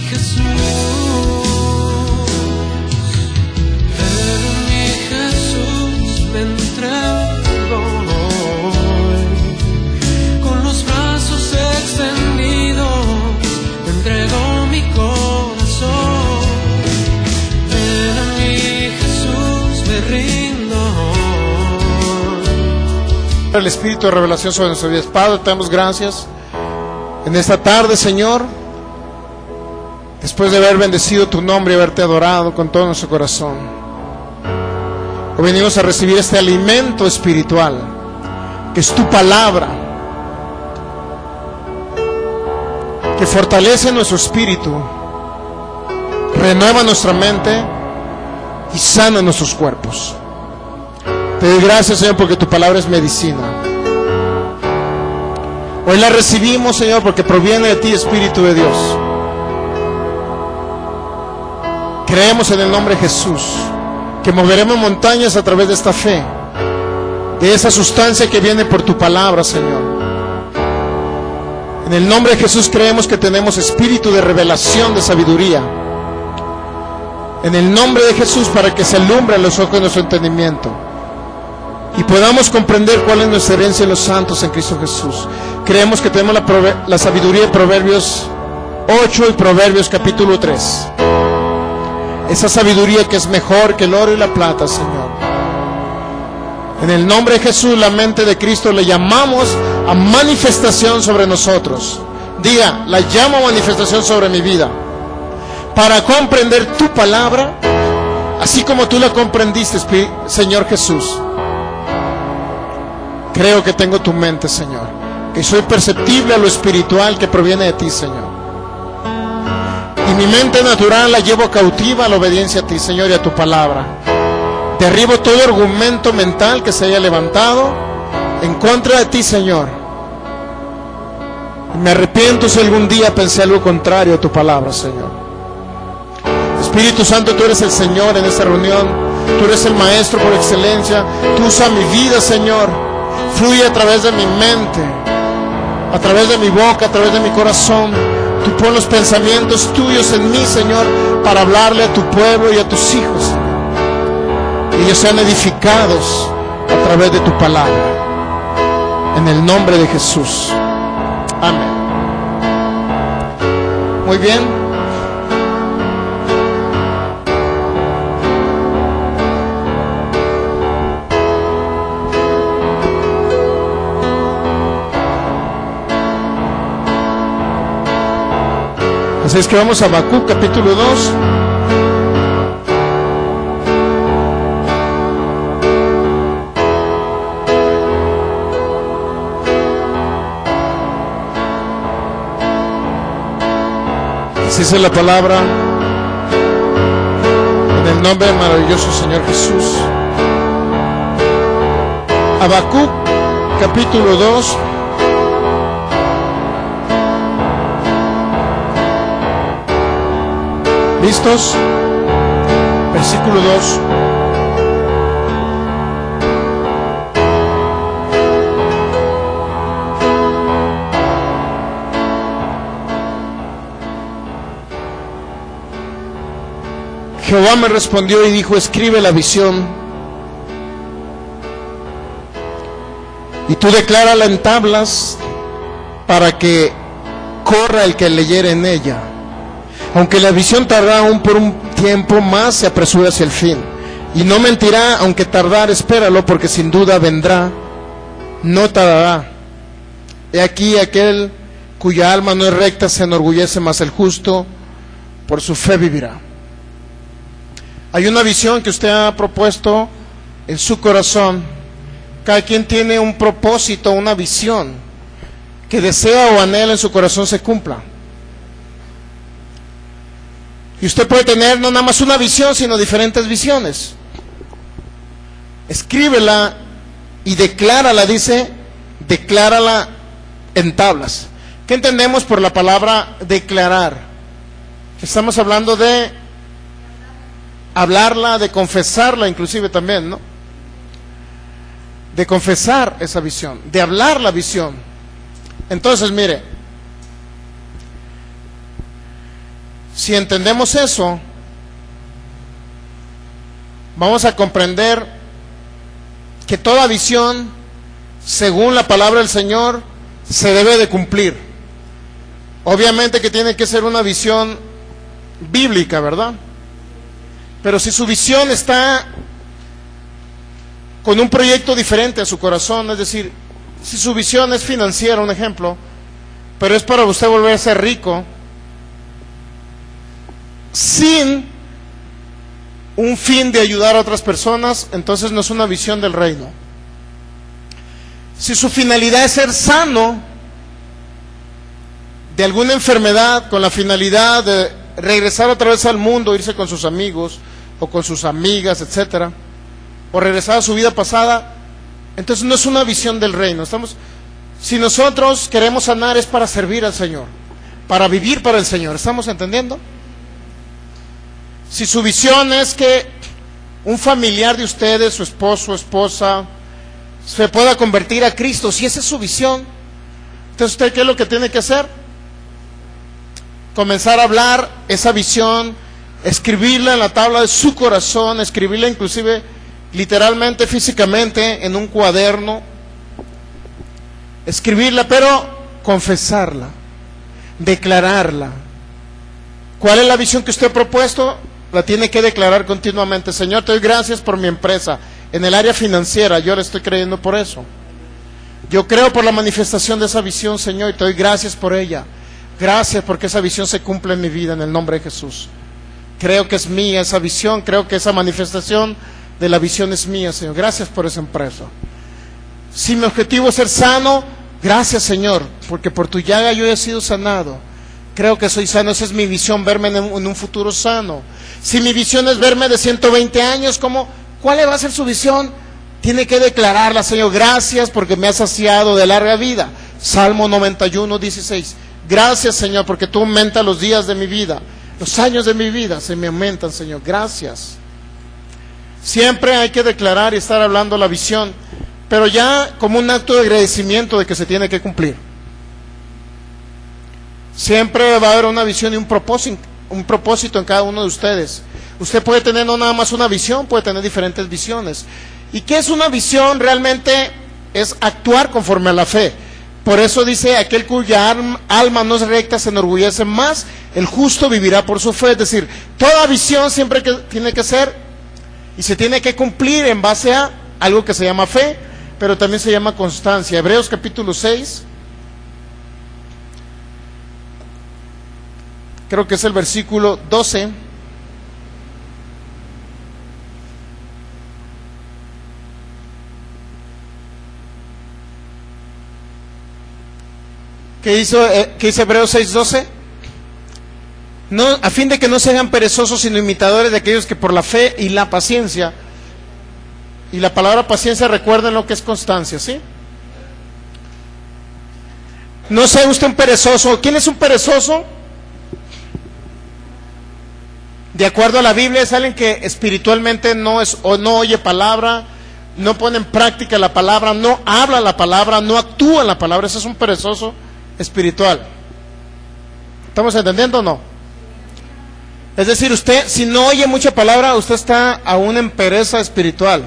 me entrego hoy, con los brazos extendidos, te entrego mi corazón. Ven a mí, Jesús, me rindo hoy. El Espíritu de revelación sobre nuestras vidas. Padre, te damos gracias en esta tarde, Señor, después de haber bendecido tu nombre y haberte adorado con todo nuestro corazón. Hoy venimos a recibir este alimento espiritual, que es tu palabra, que fortalece nuestro espíritu, renueva nuestra mente y sana nuestros cuerpos. Te doy gracias, Señor, porque tu palabra es medicina. Hoy la recibimos, Señor, porque proviene de ti, Espíritu de Dios. Creemos en el nombre de Jesús que moveremos montañas a través de esta fe, de esa sustancia que viene por tu palabra, Señor. En el nombre de Jesús creemos que tenemos espíritu de revelación, de sabiduría. En el nombre de Jesús, para que se alumbren los ojos de nuestro entendimiento y podamos comprender cuál es nuestra herencia en los santos en Cristo Jesús. Creemos que tenemos la sabiduría de Proverbios 8 y Proverbios capítulo 3. Esa sabiduría que es mejor que el oro y la plata, Señor. En el nombre de Jesús, la mente de Cristo le llamamos a manifestación sobre nosotros. Diga, la llamo a manifestación sobre mi vida, para comprender tu palabra, así como tú la comprendiste, Señor Jesús. Creo que tengo tu mente, Señor, que soy perceptible a lo espiritual que proviene de ti, Señor. Y mi mente natural la llevo cautiva a la obediencia a ti, Señor, y a tu palabra. Derribo todo argumento mental que se haya levantado en contra de ti, Señor. Y me arrepiento si algún día pensé algo contrario a tu palabra, Señor. Espíritu Santo, tú eres el Señor en esta reunión. Tú eres el Maestro por excelencia. Tú usa mi vida, Señor. Fluye a través de mi mente, a través de mi boca, a través de mi corazón. Tú pon los pensamientos tuyos en mí, Señor, para hablarle a tu pueblo y a tus hijos, Señor. Que ellos sean edificados a través de tu palabra. En el nombre de Jesús. Amén. Muy bien. Así es que vamos a Habacuc capítulo 2. Así es la palabra, en el nombre del maravilloso Señor Jesús. Habacuc capítulo 2. ¿Listos? Versículo 2. Jehová me respondió y dijo: escribe la visión y tú declárala en tablas, para que corra el que leyere en ella. Aunque la visión tardará aún por un tiempo más, se apresura hacia el fin. Y no mentirá, aunque tardar, espéralo, porque sin duda vendrá, no tardará. He aquí aquel cuya alma no es recta se enorgullece, mas el justo por su fe vivirá. Hay una visión que usted ha propuesto en su corazón. Cada quien tiene un propósito, una visión que desea o anhela en su corazón se cumpla. Y usted puede tener no nada más una visión, sino diferentes visiones. Escríbela y declárala, dice, declárala en tablas. ¿Qué entendemos por la palabra declarar? Estamos hablando de hablarla, de confesarla inclusive también, ¿no? De confesar esa visión, de hablar la visión. Entonces, mire, Si entendemos eso, vamos a comprender que toda visión, según la palabra del Señor, se debe de cumplir. Obviamente que tiene que ser una visión bíblica, ¿verdad? Pero si su visión está con un proyecto diferente a su corazón, es decir, si su visión es financiera, un ejemplo, pero es para usted volverse rico, sin un fin de ayudar a otras personas, entonces no es una visión del reino. Si su finalidad es ser sano de alguna enfermedad, con la finalidad de regresar otra vez al mundo, irse con sus amigos o con sus amigas, etcétera, o regresar a su vida pasada, entonces no es una visión del reino. Si nosotros queremos sanar, es para servir al Señor, para vivir para el Señor. ¿Estamos entendiendo? Si su visión es que un familiar de ustedes, su esposo, esposa, se pueda convertir a Cristo, si esa es su visión, entonces usted, ¿qué es lo que tiene que hacer? Comenzar a hablar esa visión, escribirla en la tabla de su corazón, escribirla inclusive literalmente, físicamente, en un cuaderno, escribirla, pero confesarla, declararla. ¿Cuál es la visión que usted ha propuesto? La tiene que declarar continuamente. Señor, te doy gracias por mi empresa en el área financiera, yo le estoy creyendo por eso. Yo creo por la manifestación de esa visión, Señor, y te doy gracias por ella. Gracias porque esa visión se cumple en mi vida, en el nombre de Jesús. Creo que es mía esa visión, creo que esa manifestación de la visión es mía, Señor. Gracias por esa empresa. Si mi objetivo es ser sano, gracias, Señor, porque por tu llaga yo he sido sanado. Creo que soy sano, esa es mi visión, verme en un futuro sano. Si mi visión es verme de 120 años, ¿cuál va a ser su visión? Tiene que declararla, Señor, gracias porque me has saciado de larga vida. Salmo 91, 16. Gracias, Señor, porque tú aumentas los días de mi vida. Los años de mi vida se me aumentan, Señor. Gracias. Siempre hay que declarar y estar hablando la visión, pero ya como un acto de agradecimiento de que se tiene que cumplir. Siempre va a haber una visión y un propósito en cada uno de ustedes. Usted puede tener no nada más una visión, puede tener diferentes visiones. ¿Y qué es una visión? Realmente es actuar conforme a la fe. Por eso dice, aquel cuya alma no es recta se enorgullece más, el justo vivirá por su fe. Es decir, toda visión siempre tiene que ser y se tiene que cumplir en base a algo que se llama fe, pero también se llama constancia. Hebreos capítulo 6, creo que es el versículo 12. ¿Qué dice Hebreos 6:12? No, a fin de que no se hagan perezosos, sino imitadores de aquellos que por la fe y la paciencia, y la palabra paciencia, recuerden lo que es constancia, ¿sí? No sea usted un perezoso. ¿Quién es un perezoso? De acuerdo a la Biblia, es alguien que espiritualmente no oye palabra, no pone en práctica la palabra, no habla la palabra, no actúa en la palabra. Ese es un perezoso espiritual. ¿Estamos entendiendo o no? Es decir, usted, si no oye mucha palabra, usted está aún en pereza espiritual.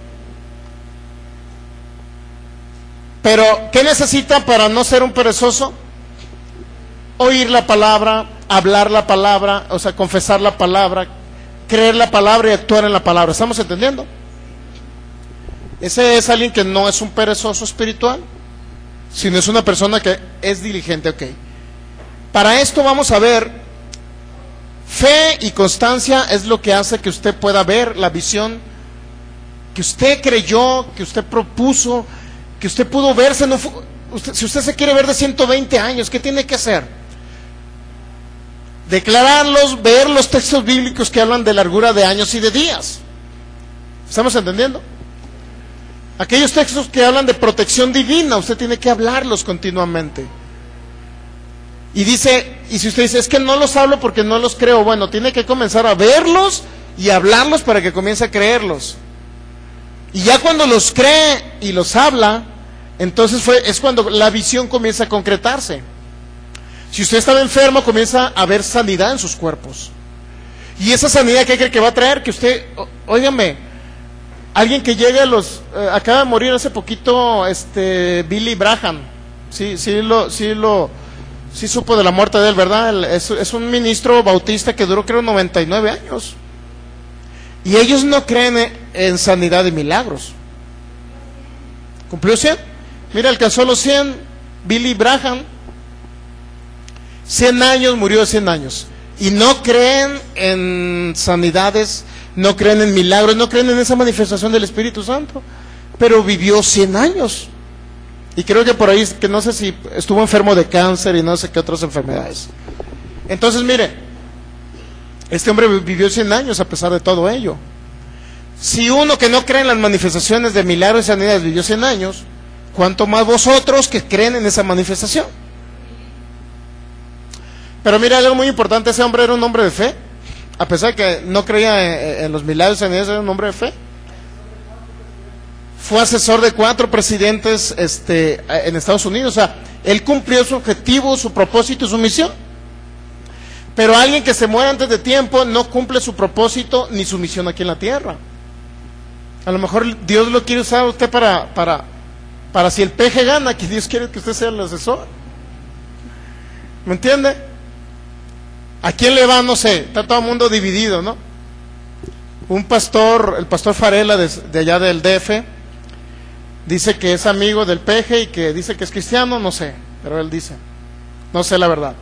Pero, ¿qué necesita para no ser un perezoso? Oír la palabra, hablar la palabra, o sea, confesar la palabra, creer la palabra y actuar en la palabra. ¿Estamos entendiendo? Ese es alguien que no es un perezoso espiritual, sino es una persona que es diligente. Ok. Para esto vamos a ver, fe y constancia es lo que hace que usted pueda ver la visión que usted creyó, que usted propuso, que usted pudo verse en si usted se quiere ver de 120 años, ¿qué tiene que hacer? Declararlos, ver los textos bíblicos que hablan de largura de años y de días. ¿Estamos entendiendo? Aquellos textos que hablan de protección divina, usted tiene que hablarlos continuamente. Y si usted dice, es que no los hablo porque no los creo, bueno, tiene que comenzar a verlos y hablarlos para que comience a creerlos. Y ya cuando los cree y los habla, entonces es cuando la visión comienza a concretarse. Si usted estaba enfermo, comienza a haber sanidad en sus cuerpos. Y esa sanidad, ¿qué cree que va a traer? Que usted, óigame, alguien que llegue a los... acaba de morir hace poquito Billy Graham. Sí supo de la muerte de él, ¿verdad? Es un ministro bautista que duró, creo, 99 años. Y ellos no creen en sanidad y milagros. ¿Cumplió 100? Mira, alcanzó los 100. Billy Graham, 100 años, murió de 100 años. Y no creen en sanidades, no creen en milagros, no creen en esa manifestación del Espíritu Santo. Pero vivió 100 años. Y creo que por ahí, que no sé si estuvo enfermo de cáncer y no sé qué otras enfermedades. Entonces, mire, este hombre vivió 100 años a pesar de todo ello. Si uno que no cree en las manifestaciones de milagros y sanidades vivió 100 años, ¿cuánto más vosotros que creen en esa manifestación? Pero mira, algo muy importante, ese hombre era un hombre de fe. A pesar de que no creía en los milagros y sanidades, era un hombre de fe. Fue asesor de 4 presidentes en Estados Unidos. O sea, él cumplió su objetivo, su propósito y su misión. Pero alguien que se muere antes de tiempo no cumple su propósito ni su misión aquí en la tierra. A lo mejor Dios lo quiere usar a usted para si el peje gana, que Dios quiere que usted sea el asesor. ¿Me entiende? ¿A quién le va? No sé, está todo el mundo dividido, ¿no? Un pastor, el pastor Farela de allá del DF, dice que es amigo del peje y que dice que es cristiano, no sé, pero él dice, no sé la verdad.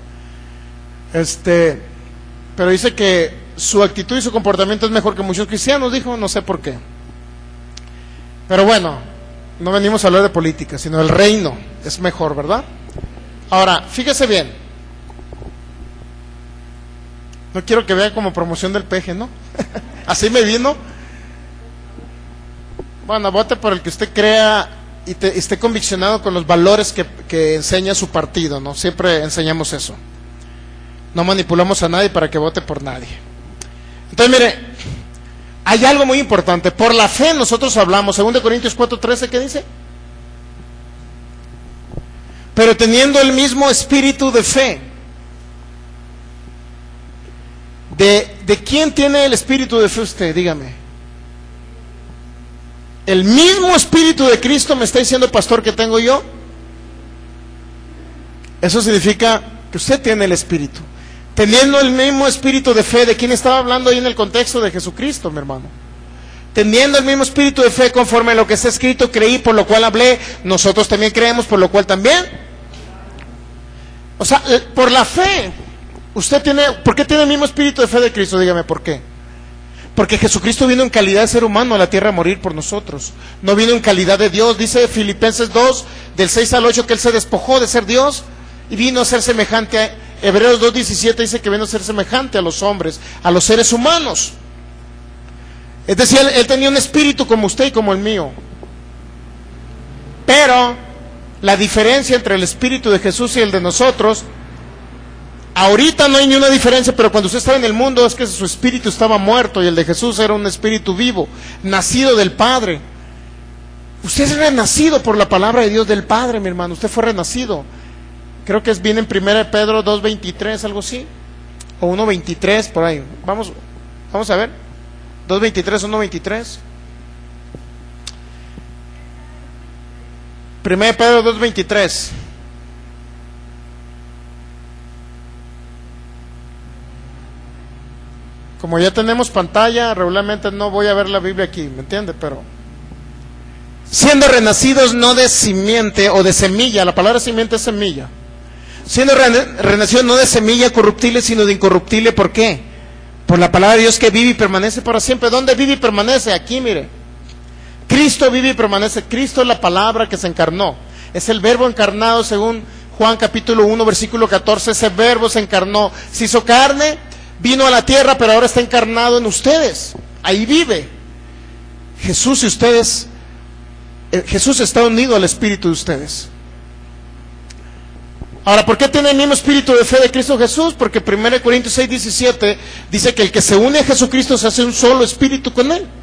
Pero dice que su actitud y su comportamiento es mejor que muchos cristianos, dijo, no sé por qué. Pero bueno, no venimos a hablar de política, sino del reino, es mejor, ¿verdad? Ahora, fíjese bien. No quiero que vea como promoción del peje, ¿no? Así me vino. Bueno, vote por el que usted crea y esté conviccionado con los valores que enseña su partido, ¿no? Siempre enseñamos eso. No manipulamos a nadie para que vote por nadie. Entonces, mire, hay algo muy importante. Por la fe nosotros hablamos. 2 Corintios 4:13, ¿qué dice? Pero teniendo el mismo espíritu de fe. ¿De quién tiene el espíritu de fe usted? Dígame. ¿El mismo espíritu de Cristo me está diciendo, pastor, que tengo yo? Eso significa que usted tiene el espíritu. Teniendo el mismo espíritu de fe, ¿de quién estaba hablando ahí en el contexto? De Jesucristo, mi hermano. Teniendo el mismo espíritu de fe, conforme a lo que está escrito, creí, por lo cual hablé, nosotros también creemos, por lo cual también. O sea, por la fe. Usted tiene, ¿por qué tiene el mismo espíritu de fe de Cristo? Dígame, ¿por qué? Porque Jesucristo vino en calidad de ser humano a la tierra a morir por nosotros. No vino en calidad de Dios. Dice Filipenses 2, del 6 al 8, que Él se despojó de ser Dios y vino a ser semejante a... Hebreos 2:17 dice que vino a ser semejante a los hombres, a los seres humanos. Es decir, Él tenía un espíritu como usted y como el mío. Pero la diferencia entre el espíritu de Jesús y el de nosotros, ahorita no hay ni una diferencia, pero cuando usted estaba en el mundo es que su espíritu estaba muerto y el de Jesús era un espíritu vivo, nacido del Padre. Usted es renacido por la palabra de Dios del Padre, mi hermano. Usted fue renacido. Creo que viene en 1 Pedro 2:23, algo así, o 1:23, por ahí. Vamos a ver. 2:23, 1:23. 1 Pedro 2:23. Como ya tenemos pantalla, regularmente no voy a ver la Biblia aquí, ¿me entiende? Pero siendo renacidos no de simiente o de semilla, la palabra simiente es semilla. Siendo renacidos no de semilla corruptible, sino de incorruptible. ¿Por qué? Por la palabra de Dios que vive y permanece para siempre. ¿Dónde vive y permanece? Aquí, mire. Cristo vive y permanece. Cristo es la palabra que se encarnó. Es el verbo encarnado según Juan capítulo 1, versículo 14. Ese verbo se encarnó, se hizo carne, vino a la tierra, pero ahora está encarnado en ustedes. Ahí vive Jesús y ustedes. Jesús está unido al espíritu de ustedes. Ahora, ¿por qué tiene el mismo espíritu de fe de Cristo Jesús? Porque 1 Corintios 6:17 dice que el que se une a Jesucristo se hace un solo espíritu con Él.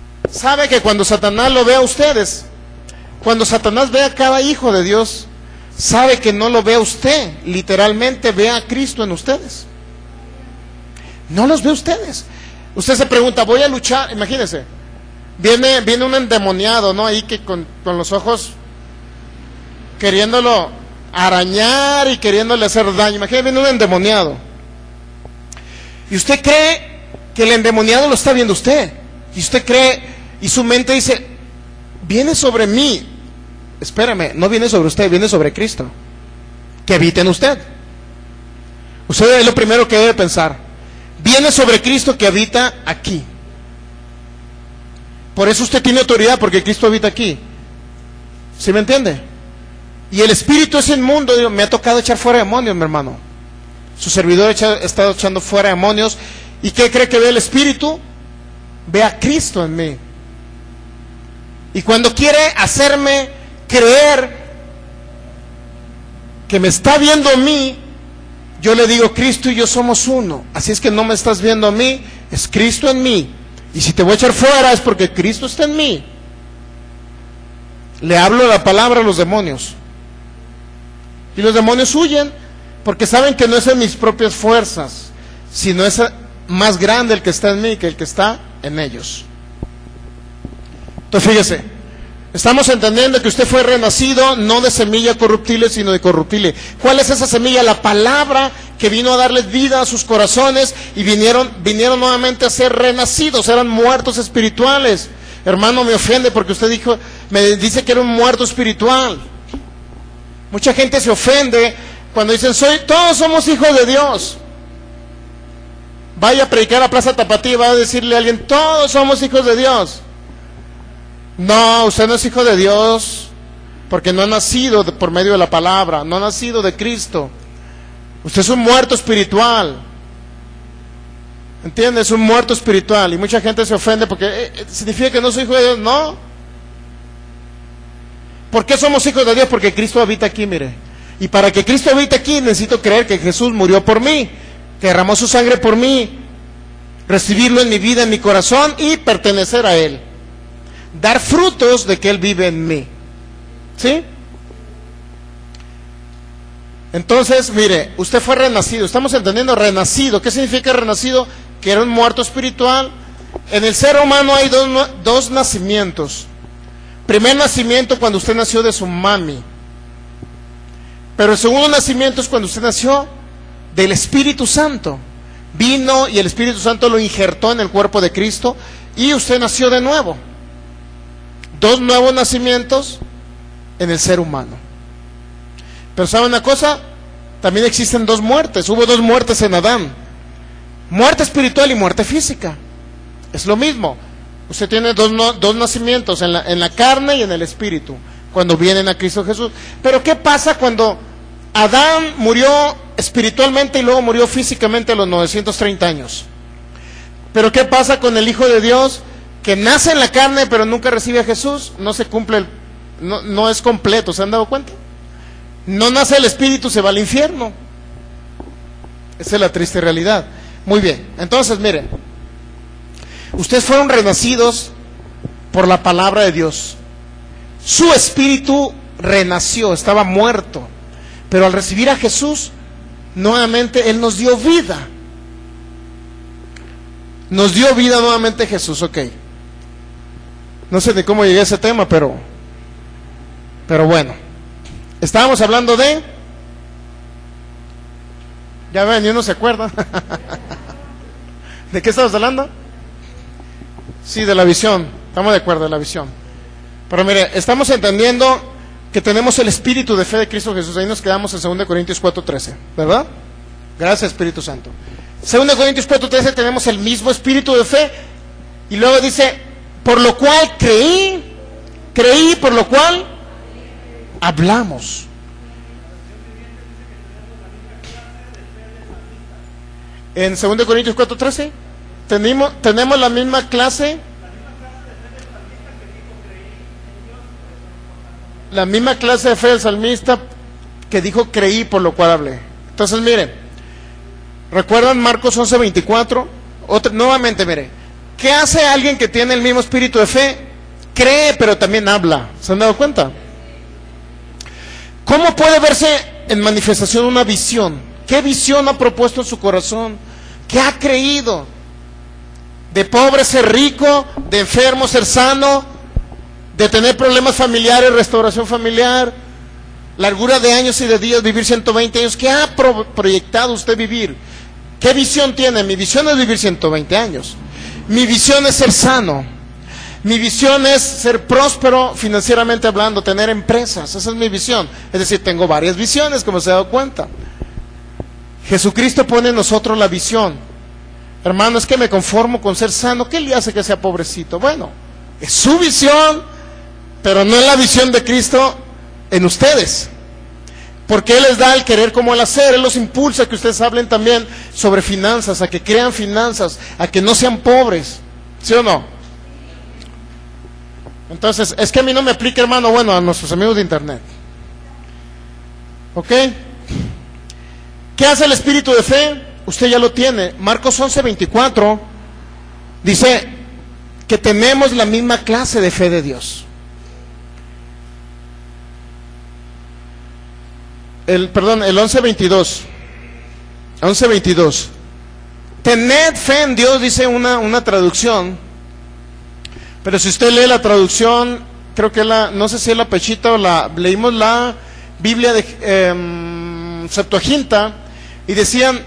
¿Sabe que cuando Satanás lo ve a ustedes, cuando Satanás ve a cada hijo de Dios, sabe que no lo ve a usted, literalmente ve a Cristo en ustedes. No los ve a ustedes. Usted se pregunta, voy a luchar, imagínense, viene un endemoniado, ¿no? Ahí que con los ojos queriéndolo arañar y queriéndole hacer daño. Imagínense, viene un endemoniado. Y usted cree que el endemoniado lo está viendo usted. Y usted cree, y su mente dice, viene sobre mí. Espérame, no viene sobre usted, viene sobre Cristo, que habita en usted. Usted es lo primero que debe pensar. Viene sobre Cristo que habita aquí. Por eso usted tiene autoridad, porque Cristo habita aquí. ¿Sí me entiende? Y el espíritu es inmundo. Digo, me ha tocado echar fuera demonios, mi hermano. Su servidor ha estado echando fuera demonios. ¿Y qué cree que ve el espíritu? Ve a Cristo en mí. Y cuando quiere hacerme creer que me está viendo a mí, yo le digo, Cristo y yo somos uno. Así es que no me estás viendo a mí, es Cristo en mí. Y si te voy a echar fuera es porque Cristo está en mí. Le hablo la palabra a los demonios. Y los demonios huyen porque saben que no es en mis propias fuerzas, sino es más grande el que está en mí que el que está en ellos. Entonces fíjese, estamos entendiendo que usted fue renacido no de semilla corruptible, sino de corruptible. ¿Cuál es esa semilla? La palabra que vino a darles vida a sus corazones y vinieron nuevamente a ser renacidos, eran muertos espirituales. Hermano, me ofende porque usted me dice que era un muerto espiritual. Mucha gente se ofende cuando dicen, todos somos hijos de Dios. Vaya a predicar a Plaza Tapatía y va a decirle a alguien, todos somos hijos de Dios. No, usted no es hijo de Dios porque no ha nacido por medio de la palabra, no ha nacido de Cristo. Usted es un muerto espiritual. ¿Entiende? Es un muerto espiritual. Y mucha gente se ofende porque significa que no soy hijo de Dios. No. ¿Por qué somos hijos de Dios? Porque Cristo habita aquí, mire. Y para que Cristo habite aquí necesito creer que Jesús murió por mí, que derramó su sangre por mí, recibirlo en mi vida, en mi corazón y pertenecer a Él. Dar frutos de que Él vive en mí. ¿Sí? Entonces, mire, usted fue renacido. Estamos entendiendo renacido. ¿Qué significa renacido? Que era un muerto espiritual. En el ser humano hay dos nacimientos. Primer nacimiento cuando usted nació de su mami. Pero el segundo nacimiento es cuando usted nació del Espíritu Santo. Vino y el Espíritu Santo lo injertó en el cuerpo de Cristo y usted nació de nuevo. Dos nuevos nacimientos en el ser humano. Pero ¿sabe una cosa? También existen dos muertes. Hubo dos muertes en Adán. Muerte espiritual y muerte física. Es lo mismo. Usted tiene dos nacimientos en la carne y en el espíritu cuando vienen a Cristo Jesús. Pero ¿qué pasa cuando Adán murió espiritualmente y luego murió físicamente a los 930 años? Pero ¿qué pasa con el Hijo de Dios que nace en la carne pero nunca recibe a Jesús? No se cumple, no es completo, ¿se han dado cuenta? No nace el espíritu, se va al infierno. Esa es la triste realidad. Muy bien, entonces miren, ustedes fueron renacidos por la palabra de Dios. Su espíritu renació, estaba muerto, pero al recibir a Jesús, nuevamente Él nos dio vida. Nos dio vida nuevamente Jesús, ok. No sé ni cómo llegué a ese tema, pero bueno. Estábamos hablando de... Ya ven, ni uno se acuerda. ¿De qué estamos hablando? Sí, de la visión. Estamos de acuerdo, de la visión. Pero mire, estamos entendiendo que tenemos el espíritu de fe de Cristo Jesús. Ahí nos quedamos en 2 Corintios 4:13, ¿verdad? Gracias, Espíritu Santo. 2 Corintios 4:13 tenemos el mismo espíritu de fe. Y luego dice, por lo cual creí, por lo cual hablamos. En 2 Corintios 4:13 tenemos la misma clase. La misma clase de fe del salmista que dijo creí por lo cual hablé. Entonces miren, ¿recuerdan Marcos 11:24? Nuevamente mire, ¿qué hace alguien que tiene el mismo espíritu de fe? Cree pero también habla. ¿Se han dado cuenta? ¿Cómo puede verse en manifestación una visión? ¿Qué visión ha propuesto en su corazón? ¿Qué ha creído? ¿De pobre ser rico? ¿De enfermo ser sano? ¿De tener problemas familiares, restauración familiar? ¿Largura de años y de días, vivir 120 años? ¿Qué ha proyectado usted vivir? ¿Qué visión tiene? Mi visión es vivir 120 años. Mi visión es ser sano. Mi visión es ser próspero financieramente hablando, tener empresas. Esa es mi visión. Es decir, tengo varias visiones, como se ha dado cuenta. Jesucristo pone en nosotros la visión. Hermano, es que me conformo con ser sano. ¿Qué le hace que sea pobrecito? Bueno, es su visión, pero no es la visión de Cristo en ustedes. Porque Él les da el querer como el hacer. Él los impulsa a que ustedes hablen también sobre finanzas, a que crean finanzas, a que no sean pobres. ¿Sí o no? Entonces, es que a mí no me aplica, hermano. Bueno, a nuestros amigos de internet. ¿Ok? ¿Qué hace el espíritu de fe? Usted ya lo tiene. Marcos 11:24 dice que tenemos la misma clase de fe de Dios. El 11:22. 11:22. Tened fe en Dios, dice una traducción. Pero si usted lee la traducción, creo que no sé si es la Pechita o leímos la Biblia de Septuaginta, y decían: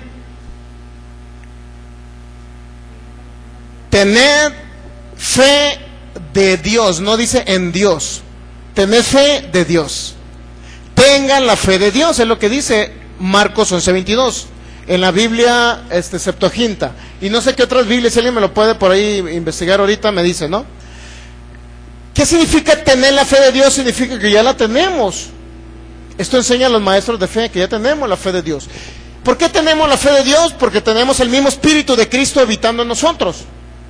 tened fe de Dios, no dice en Dios. Tened fe de Dios. Tengan la fe de Dios, es lo que dice Marcos 11:22 en la Biblia Septuaginta. Y no sé qué otras Biblias, si alguien me lo puede por ahí investigar ahorita, me dice, ¿no? ¿Qué significa tener la fe de Dios? Significa que ya la tenemos. Esto enseña a los maestros de fe, que ya tenemos la fe de Dios. ¿Por qué tenemos la fe de Dios? Porque tenemos el mismo Espíritu de Cristo habitando en nosotros.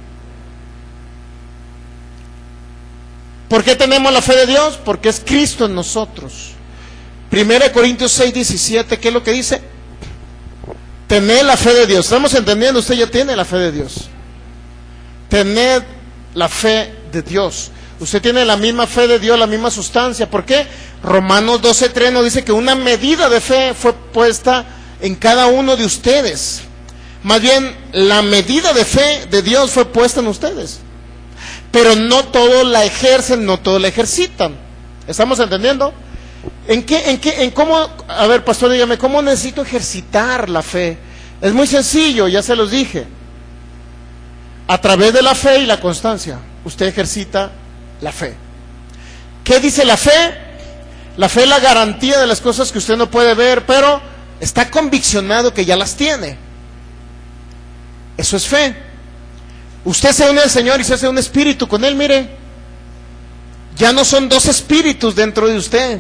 ¿Por qué tenemos la fe de Dios? Porque es Cristo en nosotros. 1 Corintios 6:17, ¿qué es lo que dice? Tened la fe de Dios. ¿Estamos entendiendo? Usted ya tiene la fe de Dios. Tened la fe de Dios. Usted tiene la misma fe de Dios, la misma sustancia. ¿Por qué? Romanos 12:3 nos dice que una medida de fe fue puesta en cada uno de ustedes. Más bien, la medida de fe de Dios fue puesta en ustedes. Pero no todos la ejercen, no todos la ejercitan. ¿Estamos entendiendo? ¿En cómo? A ver, pastor, dígame, ¿cómo necesito ejercitar la fe? Es muy sencillo, ya se los dije. A través de la fe y la constancia, usted ejercita la fe. ¿Qué dice la fe? La fe es la garantía de las cosas que usted no puede ver, pero está conviccionado que ya las tiene. Eso es fe. Usted se une al Señor y se hace un espíritu con Él, mire. Ya no son dos espíritus dentro de usted.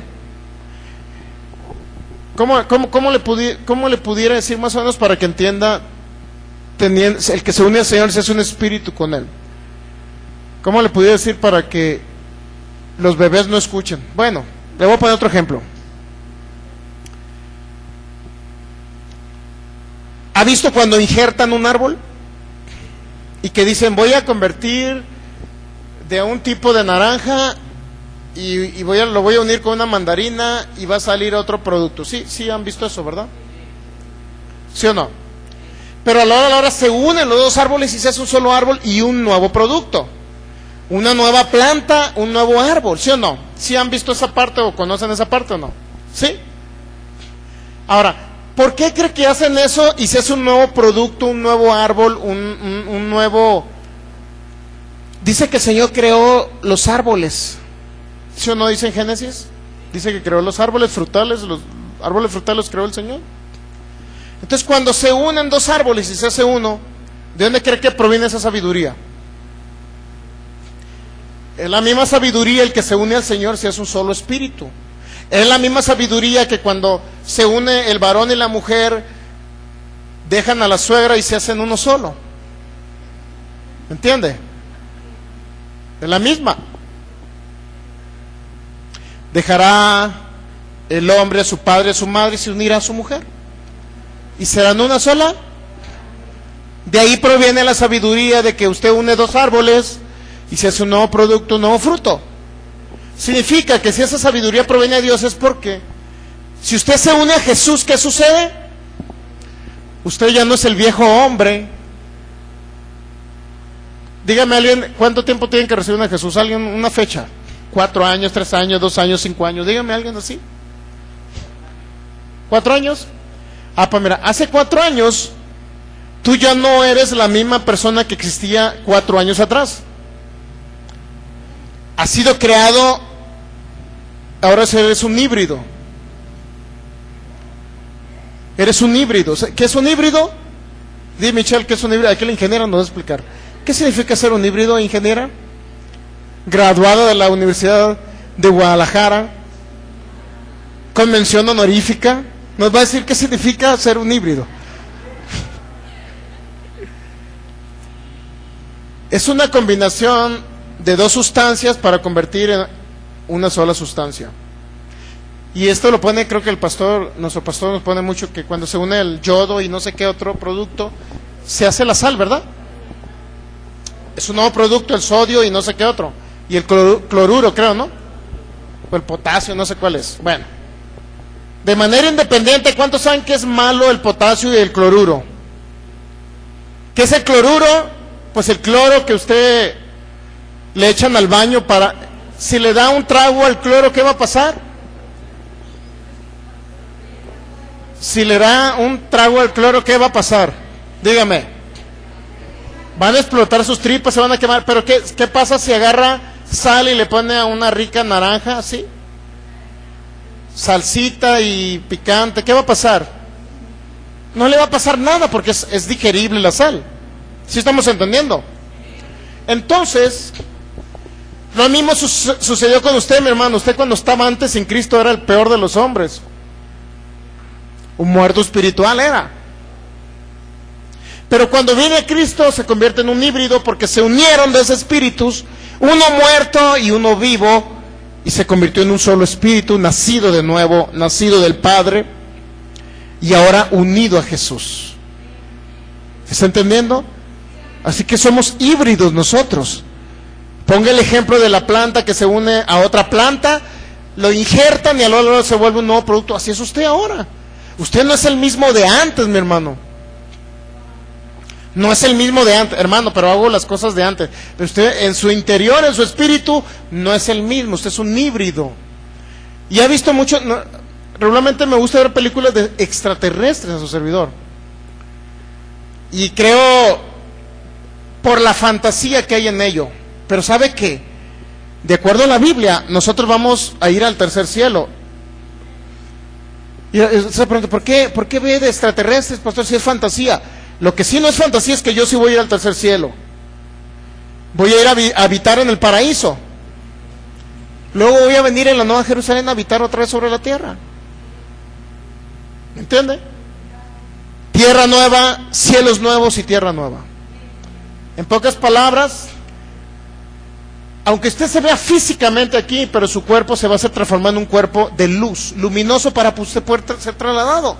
¿Cómo le pudiera decir más o menos para que entienda? El que se une al Señor se hace un espíritu con Él. ¿Cómo le pudiera decir para que los bebés no escuchen? Bueno, le voy a poner otro ejemplo. ¿Ha visto cuando injertan un árbol? Y que dicen, voy a convertir de un tipo de naranja y lo voy a unir con una mandarina y va a salir otro producto. Sí han visto eso, ¿verdad? ¿Sí o no? Pero a la hora se unen los dos árboles y se hace un solo árbol y un nuevo producto. Una nueva planta, un nuevo árbol, ¿sí o no? ¿Sí han visto esa parte o conocen esa parte o no? ¿Sí? Ahora, ¿por qué cree que hacen eso y se hace un nuevo producto, un nuevo árbol, un nuevo? Dice que el Señor creó los árboles. ¿Sí o no dice en Génesis? Dice que creó los árboles frutales los creó el Señor. Entonces, cuando se unen dos árboles y se hace uno, ¿de dónde cree que proviene esa sabiduría? Es la misma sabiduría el que se une al Señor si es un solo espíritu. Es la misma sabiduría que cuando se une el varón y la mujer, dejan a la suegra y se hacen uno solo. ¿Entiende? Es la misma. Dejará el hombre a su padre, a su madre y se unirá a su mujer. Y serán una sola. De ahí proviene la sabiduría de que usted une dos árboles y se hace un nuevo producto, un nuevo fruto. Significa que si esa sabiduría proviene de Dios es porque Si usted se une a Jesús, ¿qué sucede? Usted ya no es el viejo hombre. Dígame alguien, ¿cuánto tiempo tienen que recibir a Jesús? Alguien, una fecha. 4 años, 3 años, 2 años, 5 años. Dígame alguien así. 4 años. Ah, pues mira, hace 4 años tú ya no eres la misma persona que existía 4 años atrás. Has sido creado, ahora eres un híbrido. Eres un híbrido. ¿Qué es un híbrido? Dime, Michelle, ¿qué es un híbrido? Aquí la ingeniera nos va a explicar. ¿Qué significa ser un híbrido, ingeniera? Graduada de la Universidad de Guadalajara, con mención honorífica, nos va a decir qué significa ser un híbrido. Es una combinación de 2 sustancias para convertir en una sola sustancia. Y esto lo pone, creo que nuestro pastor nos pone mucho, que cuando se une el yodo y no sé qué otro producto, se hace la sal, ¿verdad? Es un nuevo producto, el sodio y no sé qué otro. Y el cloruro, creo, ¿no? O el potasio, no sé cuál es. Bueno, de manera independiente, ¿cuántos saben que es malo el potasio y el cloruro? ¿Qué es el cloruro? Pues el cloro que usted le echan al baño para... Si le da un trago al cloro, ¿qué va a pasar? Si le da un trago al cloro, ¿qué va a pasar? Dígame. Van a explotar sus tripas, se van a quemar. Pero ¿qué pasa si agarra sal y le pone a una rica naranja así? Salsita y picante, ¿qué va a pasar? No le va a pasar nada porque es digerible la sal. ¿Sí estamos entendiendo? Entonces, lo mismo sucedió con usted, mi hermano. Usted cuando estaba antes en Cristo era el peor de los hombres. Un muerto espiritual era. Pero cuando viene a Cristo se convierte en un híbrido porque se unieron dos espíritus, uno muerto y uno vivo, y se convirtió en un solo espíritu, nacido de nuevo, nacido del Padre, y ahora unido a Jesús. ¿Está entendiendo? Así que somos híbridos nosotros. Ponga el ejemplo de la planta que se une a otra planta, lo injertan y a lo largo se vuelve un nuevo producto. Así es usted ahora. Usted no es el mismo de antes, mi hermano. No es el mismo de antes, hermano, pero hago las cosas de antes. Pero usted en su interior, en su espíritu, no es el mismo. Usted es un híbrido. Y ha visto mucho, regularmente me gusta ver películas de extraterrestres a su servidor. Y creo por la fantasía que hay en ello. Pero ¿sabe qué? De acuerdo a la Biblia, nosotros vamos a ir al tercer cielo. Y se pregunta, ¿por qué ve de extraterrestres, pastor, si es fantasía? Lo que sí no es fantasía es que yo sí voy a ir al tercer cielo. Voy a ir a habitar en el paraíso. Luego voy a venir en la Nueva Jerusalén a habitar otra vez sobre la tierra. ¿Me entiende? Tierra nueva, cielos nuevos y tierra nueva. En pocas palabras, aunque usted se vea físicamente aquí, pero su cuerpo se va a ser transformado en un cuerpo de luz, luminoso, para usted poder ser trasladado.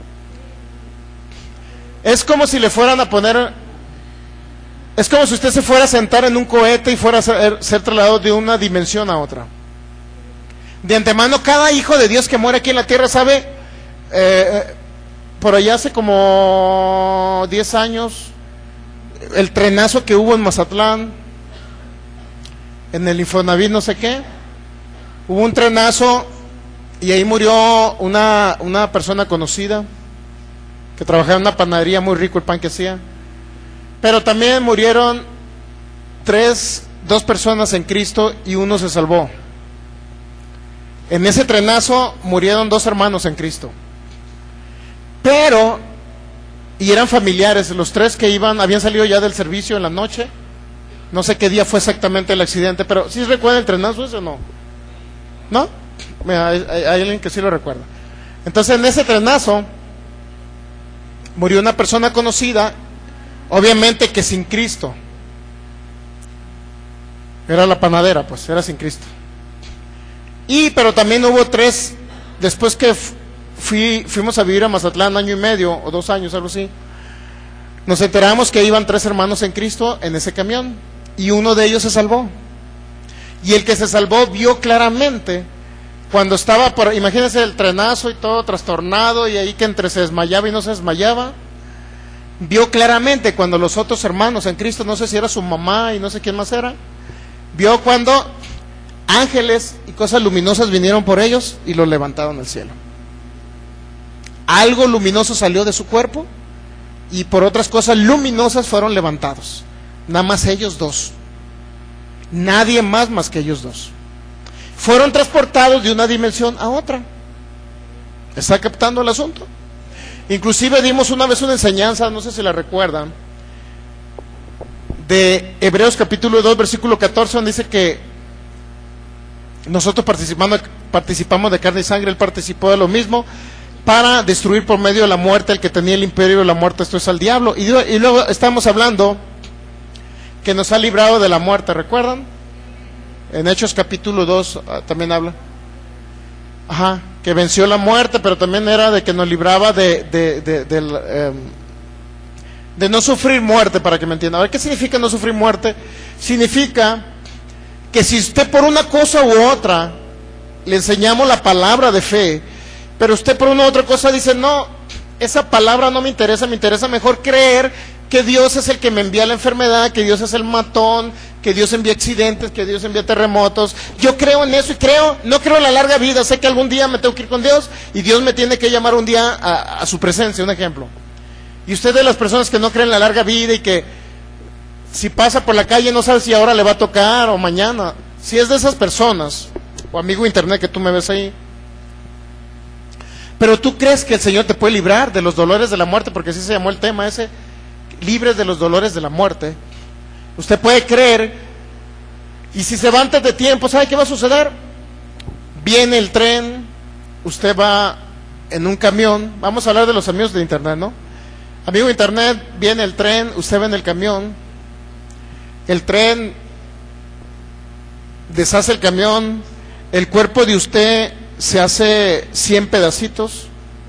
Es como si le fueran a poner, es como si usted se fuera a sentar en un cohete y fuera a ser trasladado de una dimensión a otra. De antemano, cada hijo de Dios que muere aquí en la tierra sabe, por allá hace como 10 años, el trenazo que hubo en Mazatlán, en el Infonavit no sé qué, hubo un trenazo y ahí murió una persona conocida que trabajaba en una panadería, muy rico el pan que hacía. Pero también murieron 2 personas en Cristo y uno se salvó. En ese trenazo murieron 2 hermanos en Cristo. Pero, y eran familiares, los 3 que habían salido ya del servicio en la noche. No sé qué día fue exactamente el accidente, pero ¿sí recuerda el trenazo ese o no? ¿No? Mira, hay alguien que sí lo recuerda. Entonces en ese trenazo murió una persona conocida, obviamente que sin Cristo. Era la panadera, pues, era sin Cristo. Pero también hubo 3, después que fuimos a vivir a Mazatlán 1 año y medio, o 2 años, algo así, nos enteramos que iban 3 hermanos en Cristo en ese camión, y uno de ellos se salvó. Y el que se salvó vio claramente cuando estaba imagínense el trenazo y todo trastornado, y ahí que entre se desmayaba y no se desmayaba, vio claramente cuando los otros hermanos en Cristo, no sé si era su mamá y no sé quién más era, vio cuando ángeles y cosas luminosas vinieron por ellos y los levantaron al cielo. Algo luminoso salió de su cuerpo y por otras cosas luminosas fueron levantados. Nada más ellos dos. Nadie más que ellos dos. Fueron transportados de una dimensión a otra. ¿Está captando el asunto? Inclusive dimos una vez una enseñanza, no sé si la recuerdan, de Hebreos capítulo 2, versículo 14, donde dice que nosotros participamos de carne y sangre, Él participó de lo mismo, para destruir por medio de la muerte el que tenía el imperio de la muerte, esto es al diablo. Y luego estamos hablando que nos ha librado de la muerte, ¿recuerdan? En Hechos capítulo 2 también habla. Ajá, que venció la muerte, pero también era de que nos libraba de no sufrir muerte, para que me entiendan. A ver, ¿qué significa no sufrir muerte? Significa que si usted por una cosa u otra le enseñamos la palabra de fe, pero usted por una u otra cosa dice, no, esa palabra no me interesa mejor creer que Dios es el que me envía la enfermedad, que Dios es el matón, que Dios envía accidentes, que Dios envía terremotos. Yo creo en eso y no creo en la larga vida. Sé que algún día me tengo que ir con Dios y Dios me tiene que llamar un día a su presencia, un ejemplo. Y usted de las personas que no creen en la larga vida y que si pasa por la calle no sabe si ahora le va a tocar o mañana. Si es de esas personas, o amigo internet que tú me ves ahí, pero tú crees que el Señor te puede librar de los dolores de la muerte, porque así se llamó el tema ese, libres de los dolores de la muerte. Usted puede creer, y si se va antes de tiempo, ¿sabe qué va a suceder? Viene el tren, usted va en un camión, vamos a hablar de los amigos de internet, ¿no? Amigo de internet, viene el tren, usted va en el camión, el tren deshace el camión, el cuerpo de usted se hace 100 pedacitos.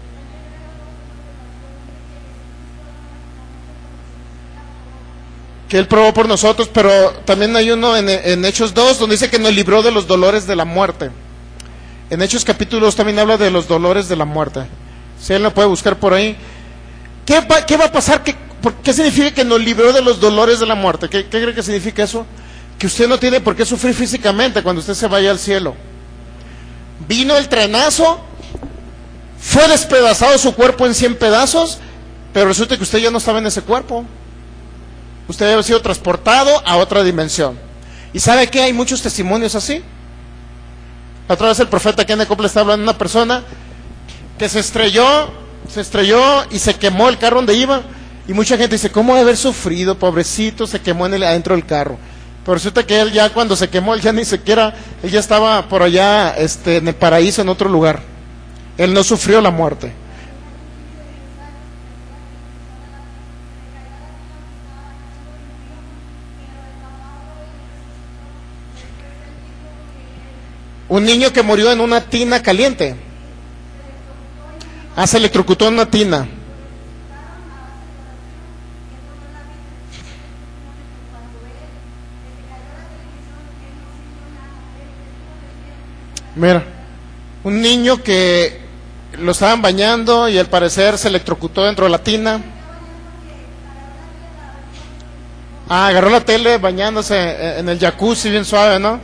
Que Él probó por nosotros, pero también hay uno en Hechos 2 donde dice que nos libró de los dolores de la muerte. En Hechos capítulo 2 también habla de los dolores de la muerte. Si Él lo puede buscar por ahí. ¿Qué va a pasar? ¿Qué significa que nos libró de los dolores de la muerte? ¿Qué cree que significa eso? Que usted no tiene por qué sufrir físicamente cuando usted se vaya al cielo. Vino el trenazo, fue despedazado su cuerpo en 100 pedazos, pero resulta que usted ya no estaba en ese cuerpo. Usted había sido transportado a otra dimensión. ¿Y sabe qué? Hay muchos testimonios así. La otra vez el profeta Kenneth Copeland estaba hablando de una persona que se estrelló y se quemó el carro donde iba. Y mucha gente dice, ¿cómo debe haber sufrido? Pobrecito, se quemó adentro del carro. Pero resulta que él ya cuando se quemó, él ya ni siquiera, él ya estaba por allá en el paraíso, en otro lugar. Él no sufrió la muerte. Un niño que murió en una tina caliente. Se electrocutó en una tina. Mira, un niño que lo estaban bañando y al parecer se electrocutó dentro de la tina. Agarró la tele bañándose en el jacuzzi bien suave, ¿no?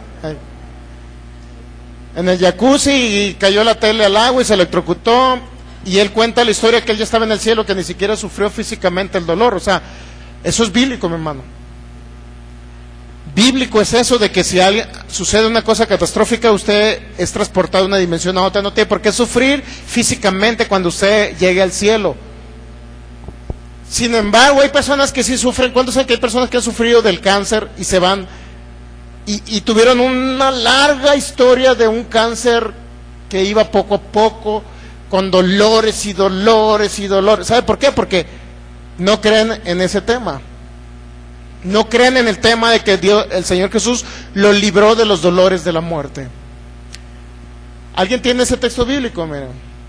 En el jacuzzi y cayó la tele al agua y se electrocutó. Y él cuenta la historia que él ya estaba en el cielo, que ni siquiera sufrió físicamente el dolor. O sea, eso es bíblico, mi hermano. Bíblico es eso de que si sucede una cosa catastrófica, usted es transportado de una dimensión a otra. No tiene por qué sufrir físicamente cuando usted llegue al cielo. Sin embargo, hay personas que sí sufren. ¿Cuántos saben que hay personas que han sufrido del cáncer y se van y tuvieron una larga historia de un cáncer que iba poco a poco, con dolores y dolores y dolores? ¿Sabe por qué? Porque no creen en ese tema. No creen en el tema de que Dios, el Señor Jesús, lo libró de los dolores de la muerte. ¿Alguien tiene ese texto bíblico? Mira.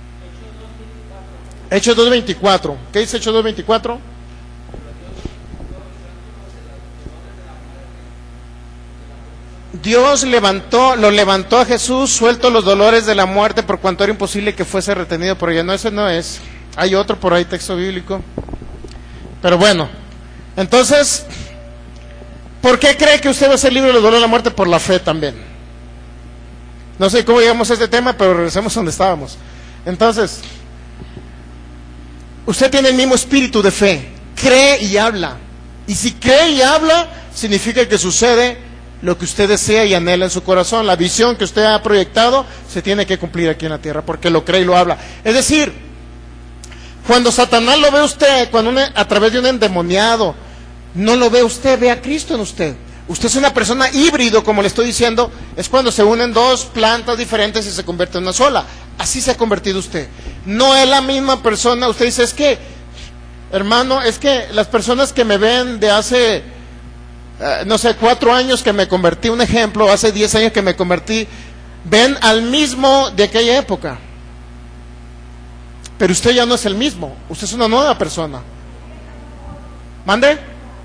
Hechos 2:24. ¿Qué dice Hechos 2:24? Dios lo levantó a Jesús, suelto los dolores de la muerte, por cuanto era imposible que fuese retenido por ella. No, ese no es. Hay otro por ahí, texto bíblico. Pero bueno, entonces, ¿por qué cree que usted va a ser libre de los dolores de la muerte? Por la fe también. No sé cómo llegamos a este tema, pero regresemos a donde estábamos. Entonces, usted tiene el mismo espíritu de fe, cree y habla. Y si cree y habla, significa que sucede lo que usted desea y anhela en su corazón. La visión que usted ha proyectado se tiene que cumplir aquí en la tierra, porque lo cree y lo habla. Es decir, cuando Satanás lo ve a usted, a través de un endemoniado, no lo ve usted, ve a Cristo en usted. Usted es una persona híbrido, como le estoy diciendo, es cuando se unen dos plantas diferentes y se convierte en una sola. Así se ha convertido usted. No es la misma persona. Usted dice, es que, hermano, es que las personas que me ven de hace, no sé, 4 años que me convertí, un ejemplo, hace 10 años que me convertí, ven al mismo de aquella época. Pero usted ya no es el mismo, usted es una nueva persona. ¿Mande?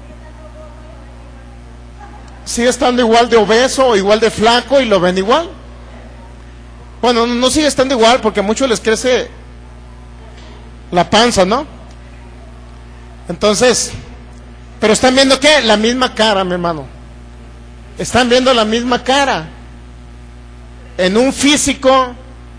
Sigue estando igual de obeso o igual de flaco y lo ven igual. Bueno, no sigue estando igual porque a muchos les crece la panza, ¿no? Entonces, pero están viendo ¿qué? La misma cara, mi hermano. Están viendo la misma cara. En un físico,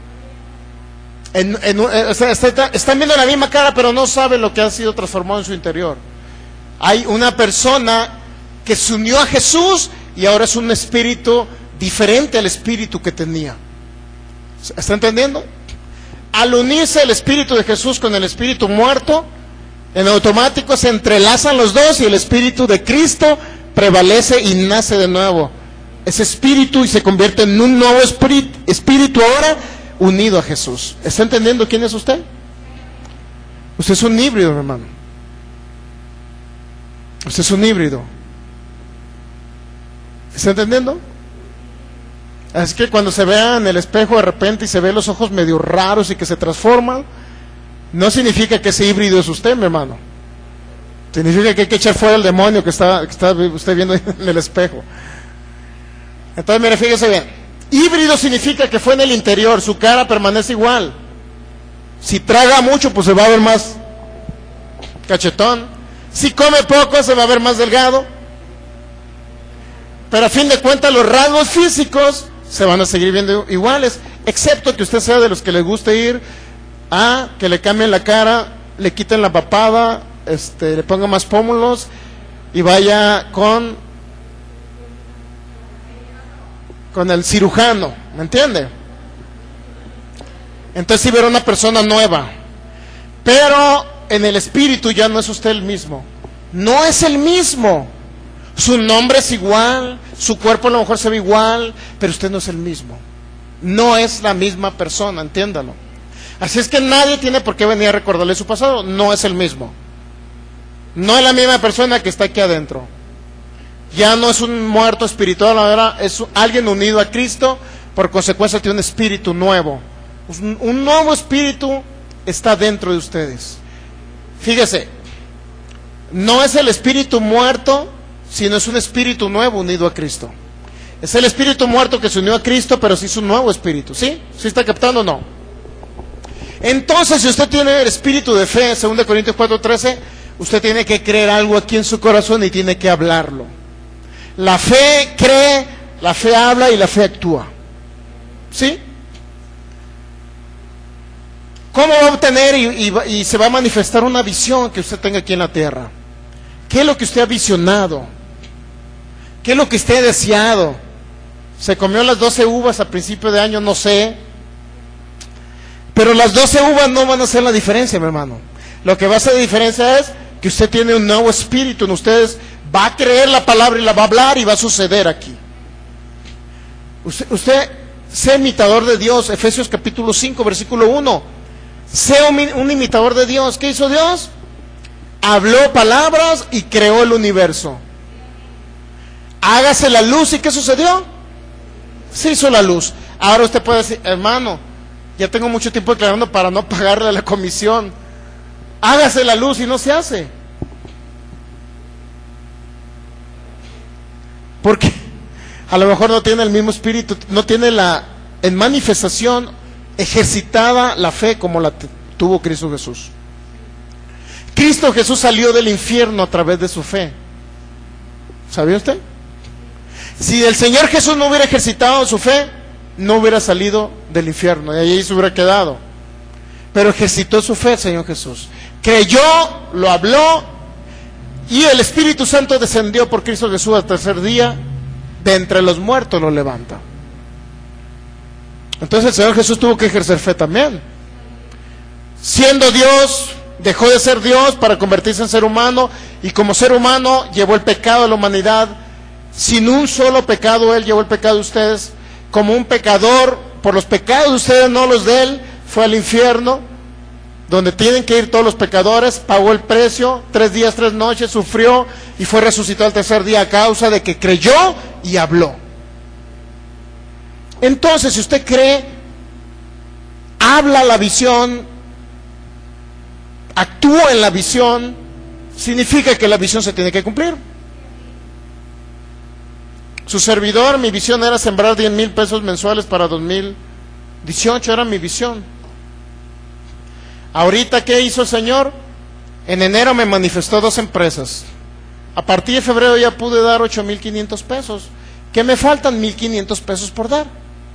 o sea, están viendo la misma cara, pero no saben lo que ha sido transformado en su interior. Hay una persona que se unió a Jesús y ahora es un espíritu diferente al espíritu que tenía. ¿Está entendiendo? Al unirse el espíritu de Jesús con el espíritu muerto, en automático se entrelazan los dos y el espíritu de Cristo prevalece y nace de nuevo. Ese espíritu y se convierte en un nuevo espíritu ahora unido a Jesús. ¿Está entendiendo quién es usted? Usted es un híbrido, hermano. Usted es un híbrido. ¿Está entendiendo? Así que cuando se vea en el espejo de repente y se ve los ojos medio raros y que se transforman, no significa que ese híbrido es usted, mi hermano. Significa que hay que echar fuera el demonio que está usted viendo en el espejo. Entonces, mire, fíjese bien. Híbrido significa que fue en el interior, su cara permanece igual. Si traga mucho, pues se va a ver más cachetón. Si come poco, se va a ver más delgado. Pero a fin de cuentas, los rasgos físicos se van a seguir viendo iguales, excepto que usted sea de los que les guste ir a que le cambien la cara, le quiten la papada, le pongan más pómulos y vaya con el cirujano, ¿me entiende? Entonces sí verá una persona nueva, pero en el espíritu ya no es usted el mismo, no es el mismo. Su nombre es igual, su cuerpo a lo mejor se ve igual, pero usted no es el mismo. No es la misma persona, entiéndalo. Así es que nadie tiene por qué venir a recordarle su pasado, no es el mismo. No es la misma persona que está aquí adentro. Ya no es un muerto espiritual, ahora es alguien unido a Cristo, por consecuencia tiene un espíritu nuevo. Un nuevo espíritu está dentro de ustedes. Fíjese, no es el espíritu muerto, sino es un espíritu nuevo unido a Cristo. Es el espíritu muerto que se unió a Cristo, pero sí es un nuevo espíritu. ¿Sí? ¿Sí está captando o no? Entonces, si usted tiene el espíritu de fe, 2 Corintios 4:13, usted tiene que creer algo aquí en su corazón y tiene que hablarlo. La fe cree, la fe habla y la fe actúa. ¿Sí? ¿Cómo va a obtener y se va a manifestar una visión que usted tenga aquí en la tierra? ¿Qué es lo que usted ha visionado? ¿Qué es lo que usted ha deseado? ¿Se comió las 12 uvas a principio de año? No sé. Pero las 12 uvas no van a hacer la diferencia, mi hermano. Lo que va a hacer la diferencia es que usted tiene un nuevo espíritu en ustedes. Va a creer la palabra y la va a hablar y va a suceder aquí. Usted sea imitador de Dios. Efesios capítulo 5, versículo 1. Sea un imitador de Dios. ¿Qué hizo Dios? Habló palabras y creó el universo. Hágase la luz. ¿Y qué sucedió? Se hizo la luz. Ahora usted puede decir, hermano, ya tengo mucho tiempo declarando para no pagarle la comisión. Hágase la luz y no se hace. ¿Por qué? a lo mejor no tiene el mismo espíritu, no tiene en manifestación ejercitada la fe como la tuvo Cristo Jesús. Cristo Jesús salió del infierno a través de su fe. ¿Sabía usted? Si el Señor Jesús no hubiera ejercitado su fe, no hubiera salido del infierno y allí se hubiera quedado. Pero ejercitó su fe el Señor Jesús. Creyó, lo habló, y el Espíritu Santo descendió por Cristo Jesús al tercer día, de entre los muertos lo levanta. Entonces el Señor Jesús tuvo que ejercer fe también. Siendo Dios, dejó de ser Dios para convertirse en ser humano, y como ser humano llevó el pecado de la humanidad. Sin un solo pecado Él llevó el pecado de ustedes. Como un pecador, por los pecados de ustedes, no los de Él, fue al infierno, donde tienen que ir todos los pecadores. Pagó el precio, 3 días, 3 noches, sufrió y fue resucitado al tercer día a causa de que creyó y habló. Entonces, si usted cree, habla la visión, actúa en la visión, significa que la visión se tiene que cumplir. Su servidor, mi visión era sembrar 10,000 pesos mensuales para 2018, era mi visión. Ahorita, ¿qué hizo el Señor? En enero me manifestó 2 empresas. A partir de febrero ya pude dar 8,500 pesos. ¿Qué me faltan? 1,500 pesos por dar.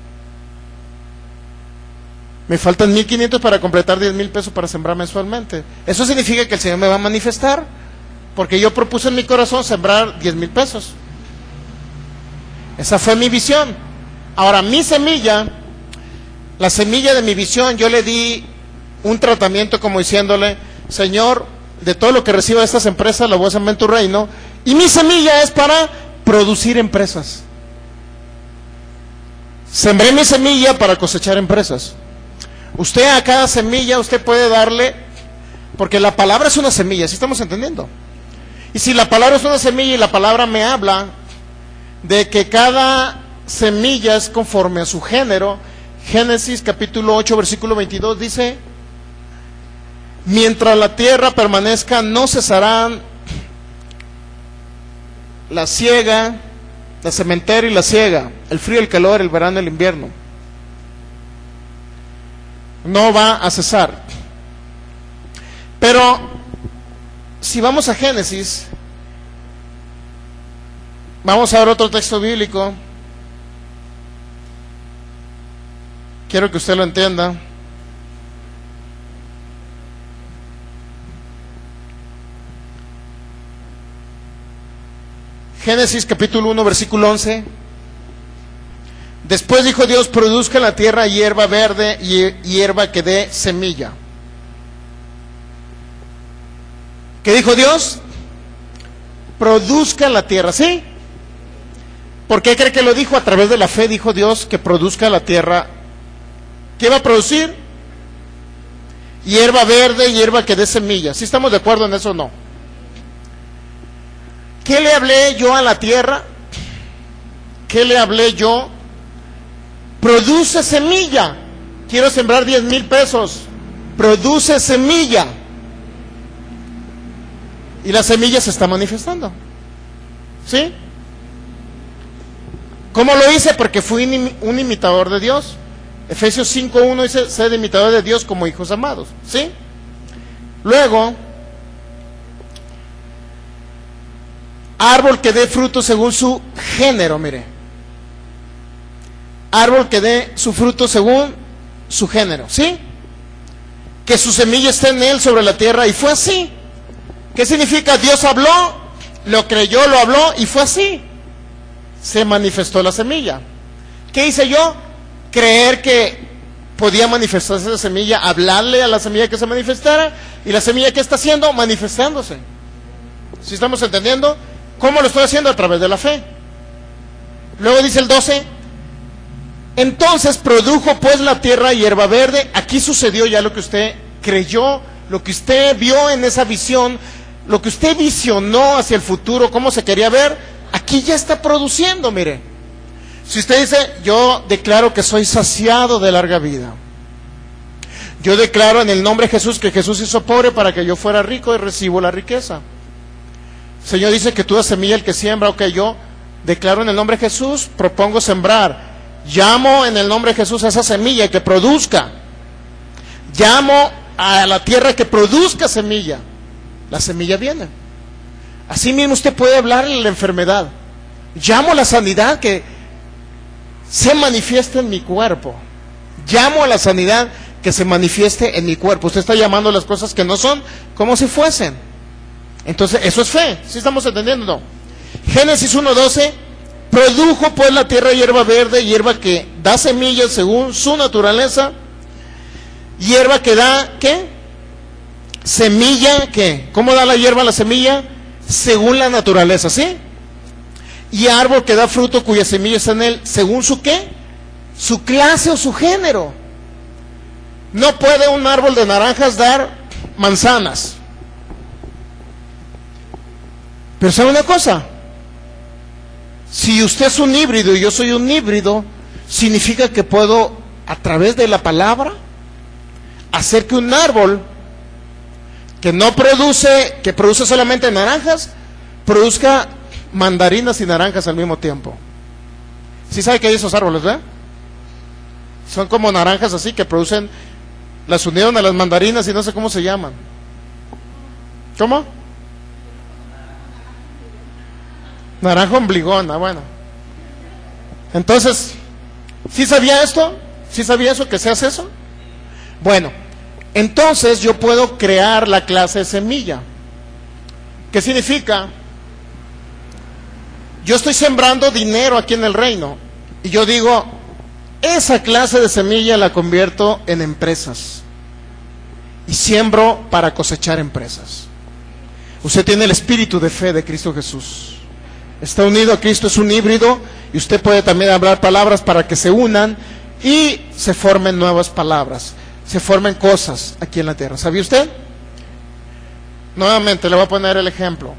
Me faltan 1,500 para completar 10,000 pesos para sembrar mensualmente. Eso significa que el Señor me va a manifestar, porque yo propuse en mi corazón sembrar 10,000 pesos. Esa fue mi visión. Ahora, mi semilla, la semilla de mi visión, yo le di un tratamiento como diciéndole: Señor, de todo lo que reciba de estas empresas, lo voy a sembrar en tu reino, y mi semilla es para producir empresas. Sembré mi semilla para cosechar empresas. Usted a cada semilla, usted puede darle, porque la palabra es una semilla, ¿sí estamos entendiendo? Y si la palabra es una semilla y la palabra me habla de que cada semilla es conforme a su género, Génesis capítulo 8 versículo 22 dice: mientras la tierra permanezca no cesarán la siega, la sementera y la siega, el frío, el calor, el verano, el invierno. No va a cesar. Pero si vamos a Génesis, vamos a ver otro texto bíblico. Quiero que usted lo entienda. Génesis capítulo 1 versículo 11. Después dijo Dios: produzca la tierra hierba verde y hierba que dé semilla. ¿Qué dijo Dios? Produzca la tierra, ¿sí? ¿Por qué cree que lo dijo? A través de la fe dijo Dios que produzca la tierra. ¿Qué va a producir? Hierba verde y hierba que dé semilla. ¿Sí estamos de acuerdo en eso o no? ¿Qué le hablé yo a la tierra? ¿Qué le hablé yo? Produce semilla. Quiero sembrar 10,000 pesos. Produce semilla. Y la semilla se está manifestando. ¿Sí? ¿Cómo lo hice? Porque fui un imitador de Dios. Efesios 5:1 dice: sed imitador de Dios como hijos amados. ¿Sí? Luego, árbol que dé fruto según su género, mire. Árbol que dé su fruto según su género, ¿sí? Que su semilla esté en él sobre la tierra, y fue así. ¿Qué significa? Dios habló, lo creyó, lo habló, y fue así. Se manifestó la semilla. ¿Qué hice yo? Creer que podía manifestarse la semilla, hablarle a la semilla que se manifestara, y la semilla que está haciendo, manifestándose. ¿Sí estamos entendiendo? ¿Cómo lo estoy haciendo? A través de la fe. Luego dice el 12: entonces produjo pues la tierra hierba verde. Aquí sucedió ya lo que usted creyó, lo que usted vio en esa visión, lo que usted visionó hacia el futuro, cómo se quería ver, aquí ya está produciendo, mire. Si usted dice: yo declaro que soy saciado de larga vida, yo declaro en el nombre de Jesús que Jesús hizo pobre para que yo fuera rico, y recibo la riqueza. El Señor dice que tú das semilla al que siembra. Ok, yo declaro en el nombre de Jesús, propongo sembrar. Llamo en el nombre de Jesús a esa semilla que produzca. Llamo a la tierra que produzca semilla. La semilla viene. Así mismo usted puede hablar en la enfermedad. Llamo a la sanidad que se manifieste en mi cuerpo. Llamo a la sanidad que se manifieste en mi cuerpo. Usted está llamando las cosas que no son como si fuesen. Entonces, eso es fe. ¿Sí estamos entendiendo? No. Génesis 1:12. Produjo pues la tierra hierba verde, hierba que da semillas según su naturaleza. Hierba que da, ¿qué? Semilla, ¿qué? ¿Cómo da la hierba la semilla? Según la naturaleza, ¿sí? Y árbol que da fruto cuya semilla está en él, según su ¿qué? Su clase o su género. No puede un árbol de naranjas dar manzanas. Pero ¿sabe una cosa? Si usted es un híbrido y yo soy un híbrido, significa que puedo, a través de la palabra, hacer que un árbol que no produce, que produce solamente naranjas, produzca mandarinas y naranjas al mismo tiempo. ¿Sí sabe que hay esos árboles, verdad? Son como naranjas así que producen, las unieron a las mandarinas y no sé cómo se llaman. ¿Cómo? Naranja ombligona, bueno. Entonces, ¿sí sabía esto? ¿Sí sabía eso, que se hace eso? Bueno, entonces yo puedo crear la clase de semilla. ¿Qué significa? Yo estoy sembrando dinero aquí en el reino y yo digo, esa clase de semilla la convierto en empresas y siembro para cosechar empresas. Usted tiene el espíritu de fe de Cristo Jesús. Está unido a Cristo, es un híbrido, y usted puede también hablar palabras para que se unan y se formen nuevas palabras, se formen cosas aquí en la tierra. ¿Sabía usted? Nuevamente le voy a poner el ejemplo.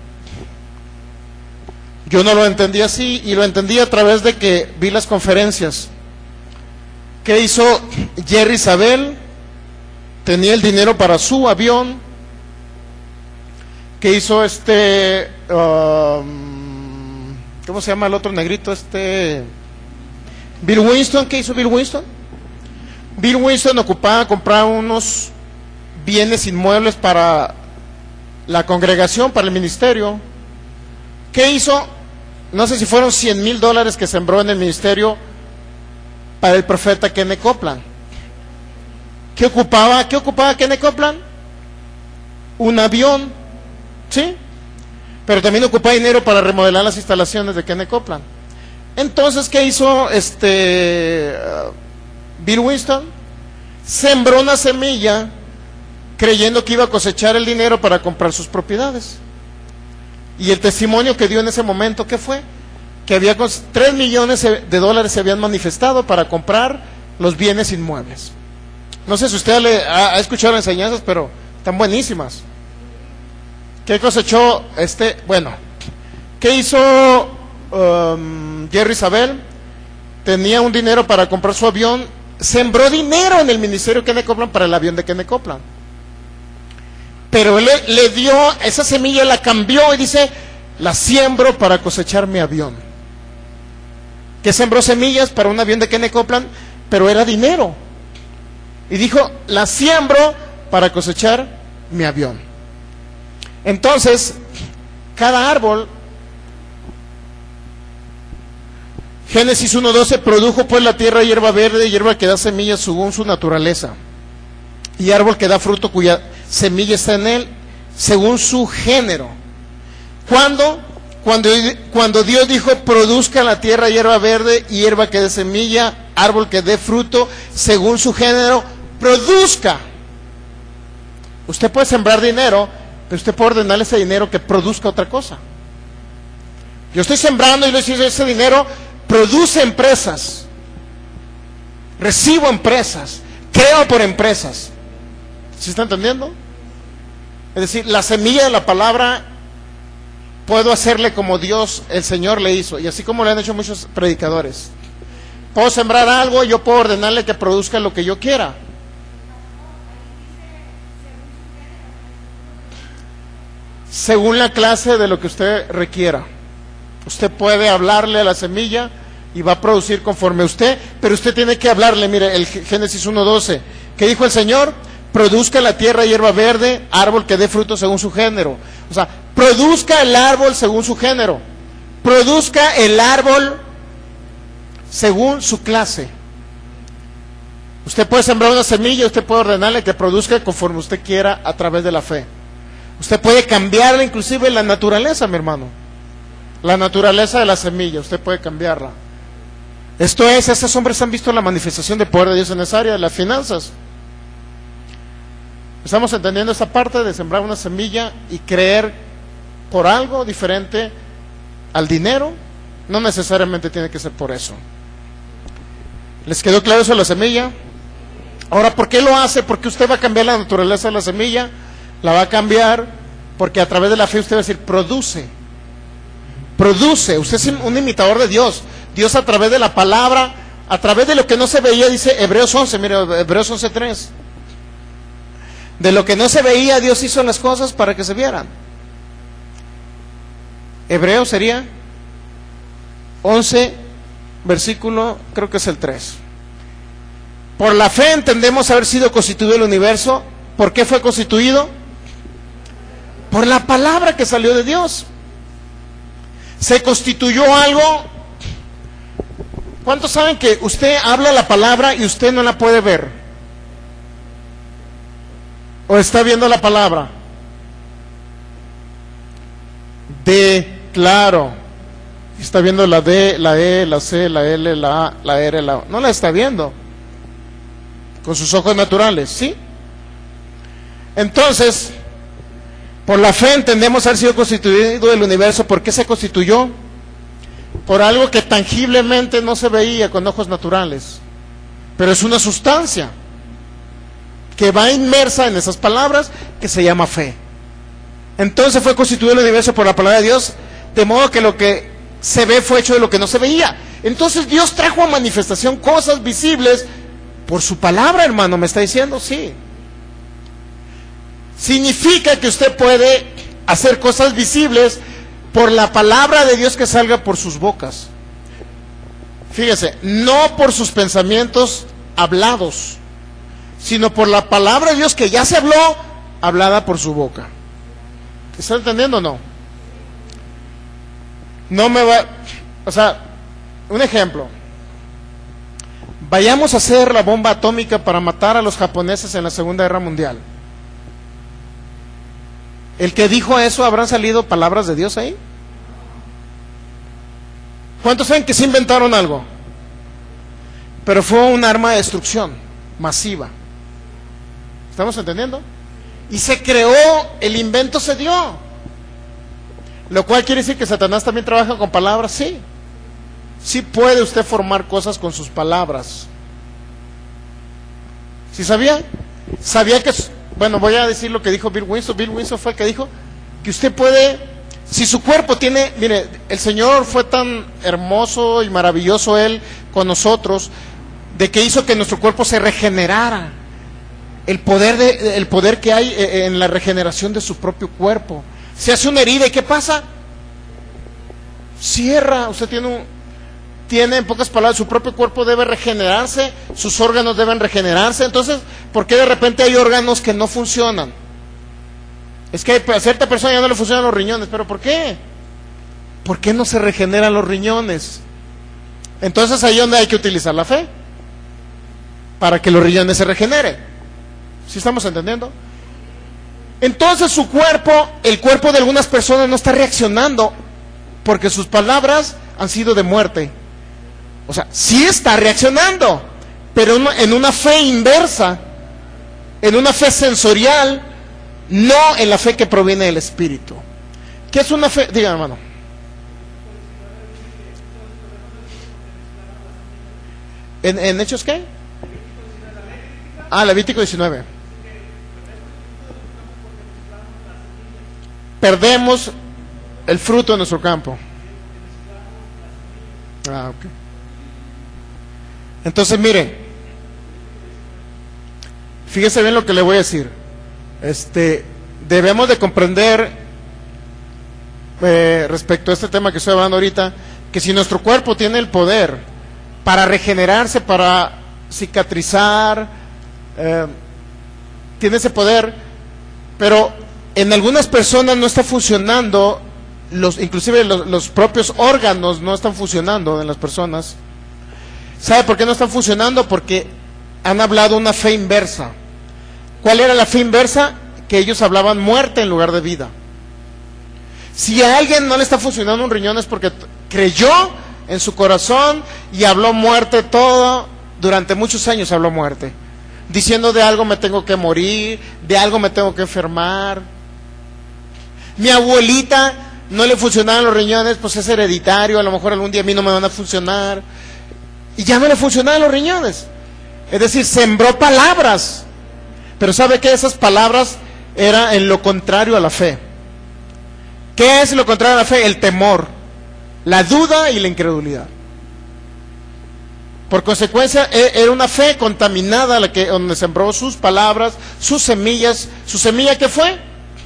Yo no lo entendí así, y lo entendí a través de que vi las conferencias que hizo Jerry Isabel. Tenía el dinero para su avión, que hizo ¿cómo se llama el otro negrito? Bill Winston. ¿Qué hizo Bill Winston? Bill Winston ocupaba comprar unos bienes inmuebles para la congregación, para el ministerio. ¿Qué hizo? No sé si fueron $100,000 que sembró en el ministerio para el profeta Kenneth Copeland. ¿Qué ocupaba Kenneth Copeland? Un avión, ¿sí? Pero también ocupaba dinero para remodelar las instalaciones de Kenneth Copeland. Entonces, ¿qué hizo Bill Winston? Sembró una semilla creyendo que iba a cosechar el dinero para comprar sus propiedades. Y el testimonio que dio en ese momento, ¿qué fue? Que había $3 millones se habían manifestado para comprar los bienes inmuebles. No sé si usted ha escuchado las enseñanzas, pero están buenísimas. ¿Qué cosechó bueno, qué hizo Jerry Isabel? Tenía un dinero para comprar su avión, sembró dinero en el ministerio de Kenneth Copeland para el avión de Kenneth Copeland. Pero él le dio esa semilla, la cambió y dice, la siembro para cosechar mi avión. Que sembró semillas para un avión de Kenneth Copeland, pero era dinero. Y dijo, la siembro para cosechar mi avión. Entonces, cada árbol, Génesis 1:12, produjo pues la tierra hierba verde, hierba que da semillas según su naturaleza, y árbol que da fruto cuya semilla está en él, según su género. Cuando Dios dijo, produzca la tierra hierba verde, hierba que dé semilla, árbol que dé fruto, según su género, produzca. Usted puede sembrar dinero, pero usted puede ordenarle ese dinero que produzca otra cosa. Yo estoy sembrando y le digo, ese dinero produce empresas, recibo empresas, creo por empresas. ¿Sí está entendiendo? Es decir, la semilla de la palabra puedo hacerle como Dios, el Señor le hizo, y así como le han hecho muchos predicadores. Puedo sembrar algo y yo puedo ordenarle que produzca lo que yo quiera. Según la clase de lo que usted requiera. Usted puede hablarle a la semilla y va a producir conforme a usted, pero usted tiene que hablarle. Mire, el Génesis 1:12, ¿qué dijo el Señor? Produzca la tierra hierba verde, árbol que dé fruto según su género. O sea, produzca el árbol según su género. Produzca el árbol según su clase. Usted puede sembrar una semilla, usted puede ordenarle que produzca conforme usted quiera a través de la fe. Usted puede cambiarle inclusive la naturaleza, mi hermano. La naturaleza de la semilla, usted puede cambiarla. Esto es, estos hombres han visto la manifestación del poder de Dios en esa área de las finanzas. Estamos entendiendo esta parte de sembrar una semilla y creer por algo diferente al dinero. No necesariamente tiene que ser por eso. ¿Les quedó claro eso de la semilla? Ahora, ¿por qué lo hace? Porque usted va a cambiar la naturaleza de la semilla. La va a cambiar porque a través de la fe usted va a decir, produce. Produce. Usted es un imitador de Dios. Dios a través de la palabra, a través de lo que no se veía, dice Hebreos 11, mire, Hebreos 11:3. De lo que no se veía, Dios hizo las cosas para que se vieran. Hebreos sería 11, versículo, creo que es el 3. Por la fe entendemos haber sido constituido el universo. ¿Por qué fue constituido? Por la palabra que salió de Dios. Se constituyó algo. ¿Cuántos saben que usted habla la palabra y usted no la puede ver? ¿O está viendo la palabra? Claro. Está viendo la D, la E, la C, la L, la A, la R, la O. No la está viendo con sus ojos naturales, ¿sí? Entonces, por la fe entendemos haber sido constituido el universo. ¿Por qué se constituyó? Por algo que tangiblemente no se veía con ojos naturales, pero es una sustancia que va inmersa en esas palabras, que se llama fe. Entonces fue constituido el universo por la palabra de Dios, de modo que lo que se ve fue hecho de lo que no se veía. Entonces Dios trajo a manifestación cosas visibles por su palabra, hermano. ¿Me está diciendo? Sí. Significa que usted puede hacer cosas visibles por la palabra de Dios que salga por sus bocas. Fíjese, no por sus pensamientos hablados, sino por la palabra de Dios que ya se habló, hablada por su boca. ¿Está entendiendo o no? No me va... O sea, un ejemplo. Vayamos a hacer la bomba atómica para matar a los japoneses en la Segunda Guerra Mundial. ¿El que dijo eso, habrán salido palabras de Dios ahí? ¿Cuántos saben que se inventaron algo? Pero fue un arma de destrucción masiva. ¿Estamos entendiendo? Y se creó, el invento se dio. Lo cual quiere decir que Satanás también trabaja con palabras. Sí. Sí puede usted formar cosas con sus palabras. ¿Sí sabía? Sabía que... Bueno, voy a decir lo que dijo Bill Winston. Bill Winston fue el que dijo que usted puede, si su cuerpo tiene, mire, el Señor fue tan hermoso y maravilloso Él con nosotros, de que hizo que nuestro cuerpo se regenerara. El poder que hay en la regeneración de su propio cuerpo. Se hace una herida y ¿qué pasa? Cierra. Usted tiene, en pocas palabras, su propio cuerpo debe regenerarse, sus órganos deben regenerarse. Entonces, ¿por qué de repente hay órganos que no funcionan? Es que a cierta persona ya no le funcionan los riñones. ¿Pero por qué? ¿Por qué no se regeneran los riñones? Entonces ahí es donde hay que utilizar la fe, para que los riñones se regeneren. ¿Sí estamos entendiendo? Entonces su cuerpo, el cuerpo de algunas personas no está reaccionando, porque sus palabras han sido de muerte. O sea, sí está reaccionando, pero en una fe inversa, en una fe sensorial, no en la fe que proviene del Espíritu. ¿Qué es una fe? Dígame, hermano. ¿En Hechos qué? Levítico 19. Perdemos el fruto de nuestro campo. Ok. Entonces, mire, fíjese bien lo que le voy a decir. Debemos de comprender, respecto a este tema que estoy hablando ahorita, que si nuestro cuerpo tiene el poder para regenerarse, para cicatrizar, tiene ese poder, pero en algunas personas no está funcionando, inclusive los propios órganos no están funcionando en las personas. ¿Sabe por qué no están funcionando? Porque han hablado una fe inversa. ¿Cuál era la fe inversa? Que ellos hablaban muerte en lugar de vida. Si a alguien no le está funcionando un riñón es porque creyó en su corazón y habló muerte todo, durante muchos años habló muerte, diciendo de algo me tengo que morir, de algo me tengo que enfermar. Mi abuelita no le funcionaban los riñones, pues es hereditario, a lo mejor algún día a mí no me van a funcionar, y ya no le funcionaban los riñones. Es decir, sembró palabras, pero ¿sabe qué? Esas palabras eran en lo contrario a la fe. ¿Qué es lo contrario a la fe? El temor, la duda y la incredulidad. Por consecuencia, era una fe contaminada donde sembró sus palabras, sus semillas. ¿Su semilla qué fue?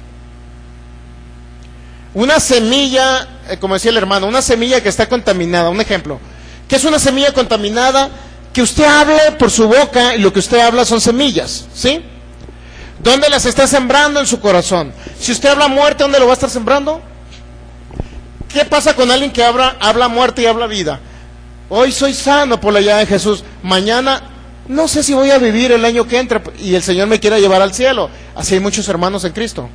Una semilla, como decía el hermano, una semilla que está contaminada. Un ejemplo, ¿qué es una semilla contaminada? Que usted hable por su boca y lo que usted habla son semillas, ¿sí? ¿Dónde las está sembrando? En su corazón. Si usted habla muerte, ¿dónde lo va a estar sembrando? ¿Qué pasa con alguien que habla muerte y habla vida? Hoy soy sano por la llave de Jesús. Mañana no sé si voy a vivir el año que entra y el Señor me quiera llevar al cielo. Así hay muchos hermanos en Cristo.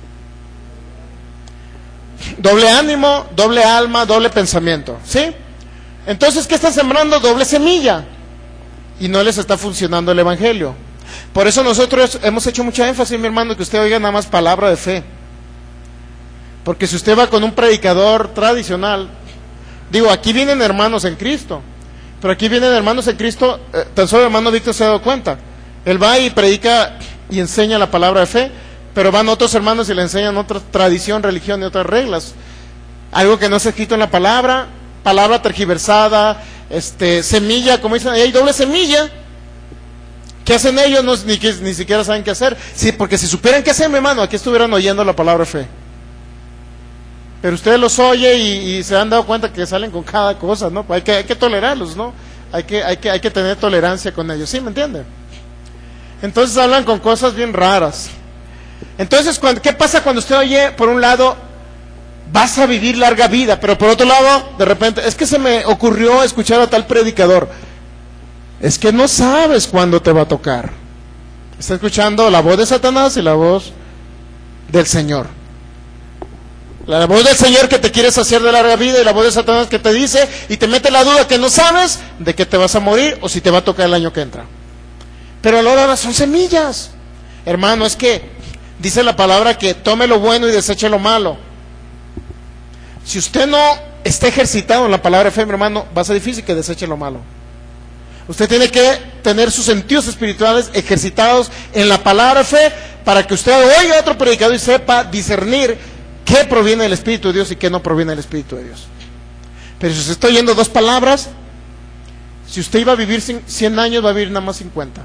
Doble ánimo, doble alma, doble pensamiento, ¿sí? Entonces, ¿qué están sembrando? Doble semilla. Y no les está funcionando el evangelio. Por eso nosotros hemos hecho mucha énfasis, mi hermano, que usted oiga nada más palabra de fe. Porque si usted va con un predicador tradicional, digo, aquí vienen hermanos en Cristo, pero aquí vienen hermanos en Cristo, tan solo el hermano Víctor se ha dado cuenta. Él va y predica y enseña la palabra de fe, pero van otros hermanos y le enseñan otra tradición, religión y otras reglas. Algo que no está escrito en la palabra tergiversada, semilla, como dicen, hay doble semilla. ¿Qué hacen ellos? Ni siquiera saben qué hacer. Sí, porque si supieran qué hacer, mi hermano, aquí estuvieran oyendo la palabra de fe. Pero ustedes los oye y se han dado cuenta que salen con cada cosa, ¿no? Hay que tolerarlos, ¿no? Hay que tener tolerancia con ellos, ¿sí? ¿Me entienden? Entonces hablan con cosas bien raras. Entonces, ¿qué pasa cuando usted oye, por un lado, vas a vivir larga vida, pero por otro lado, de repente, es que se me ocurrió escuchar a tal predicador? Es que no sabes cuándo te va a tocar. Está escuchando la voz de Satanás y la voz del Señor. La voz del Señor que te quiere saciar de larga vida y la voz de Satanás que te dice y te mete la duda que no sabes de que te vas a morir o si te va a tocar el año que entra. Pero ahora son semillas. Hermano, es que dice la palabra que tome lo bueno y deseche lo malo. Si usted no está ejercitado en la palabra de fe, mi hermano, va a ser difícil que deseche lo malo. Usted tiene que tener sus sentidos espirituales ejercitados en la palabra de fe para que usted oiga a otro predicador y sepa discernir qué proviene del Espíritu de Dios y qué no proviene del Espíritu de Dios. Pero si usted está oyendo dos palabras, si usted iba a vivir 100 años, va a vivir nada más 50.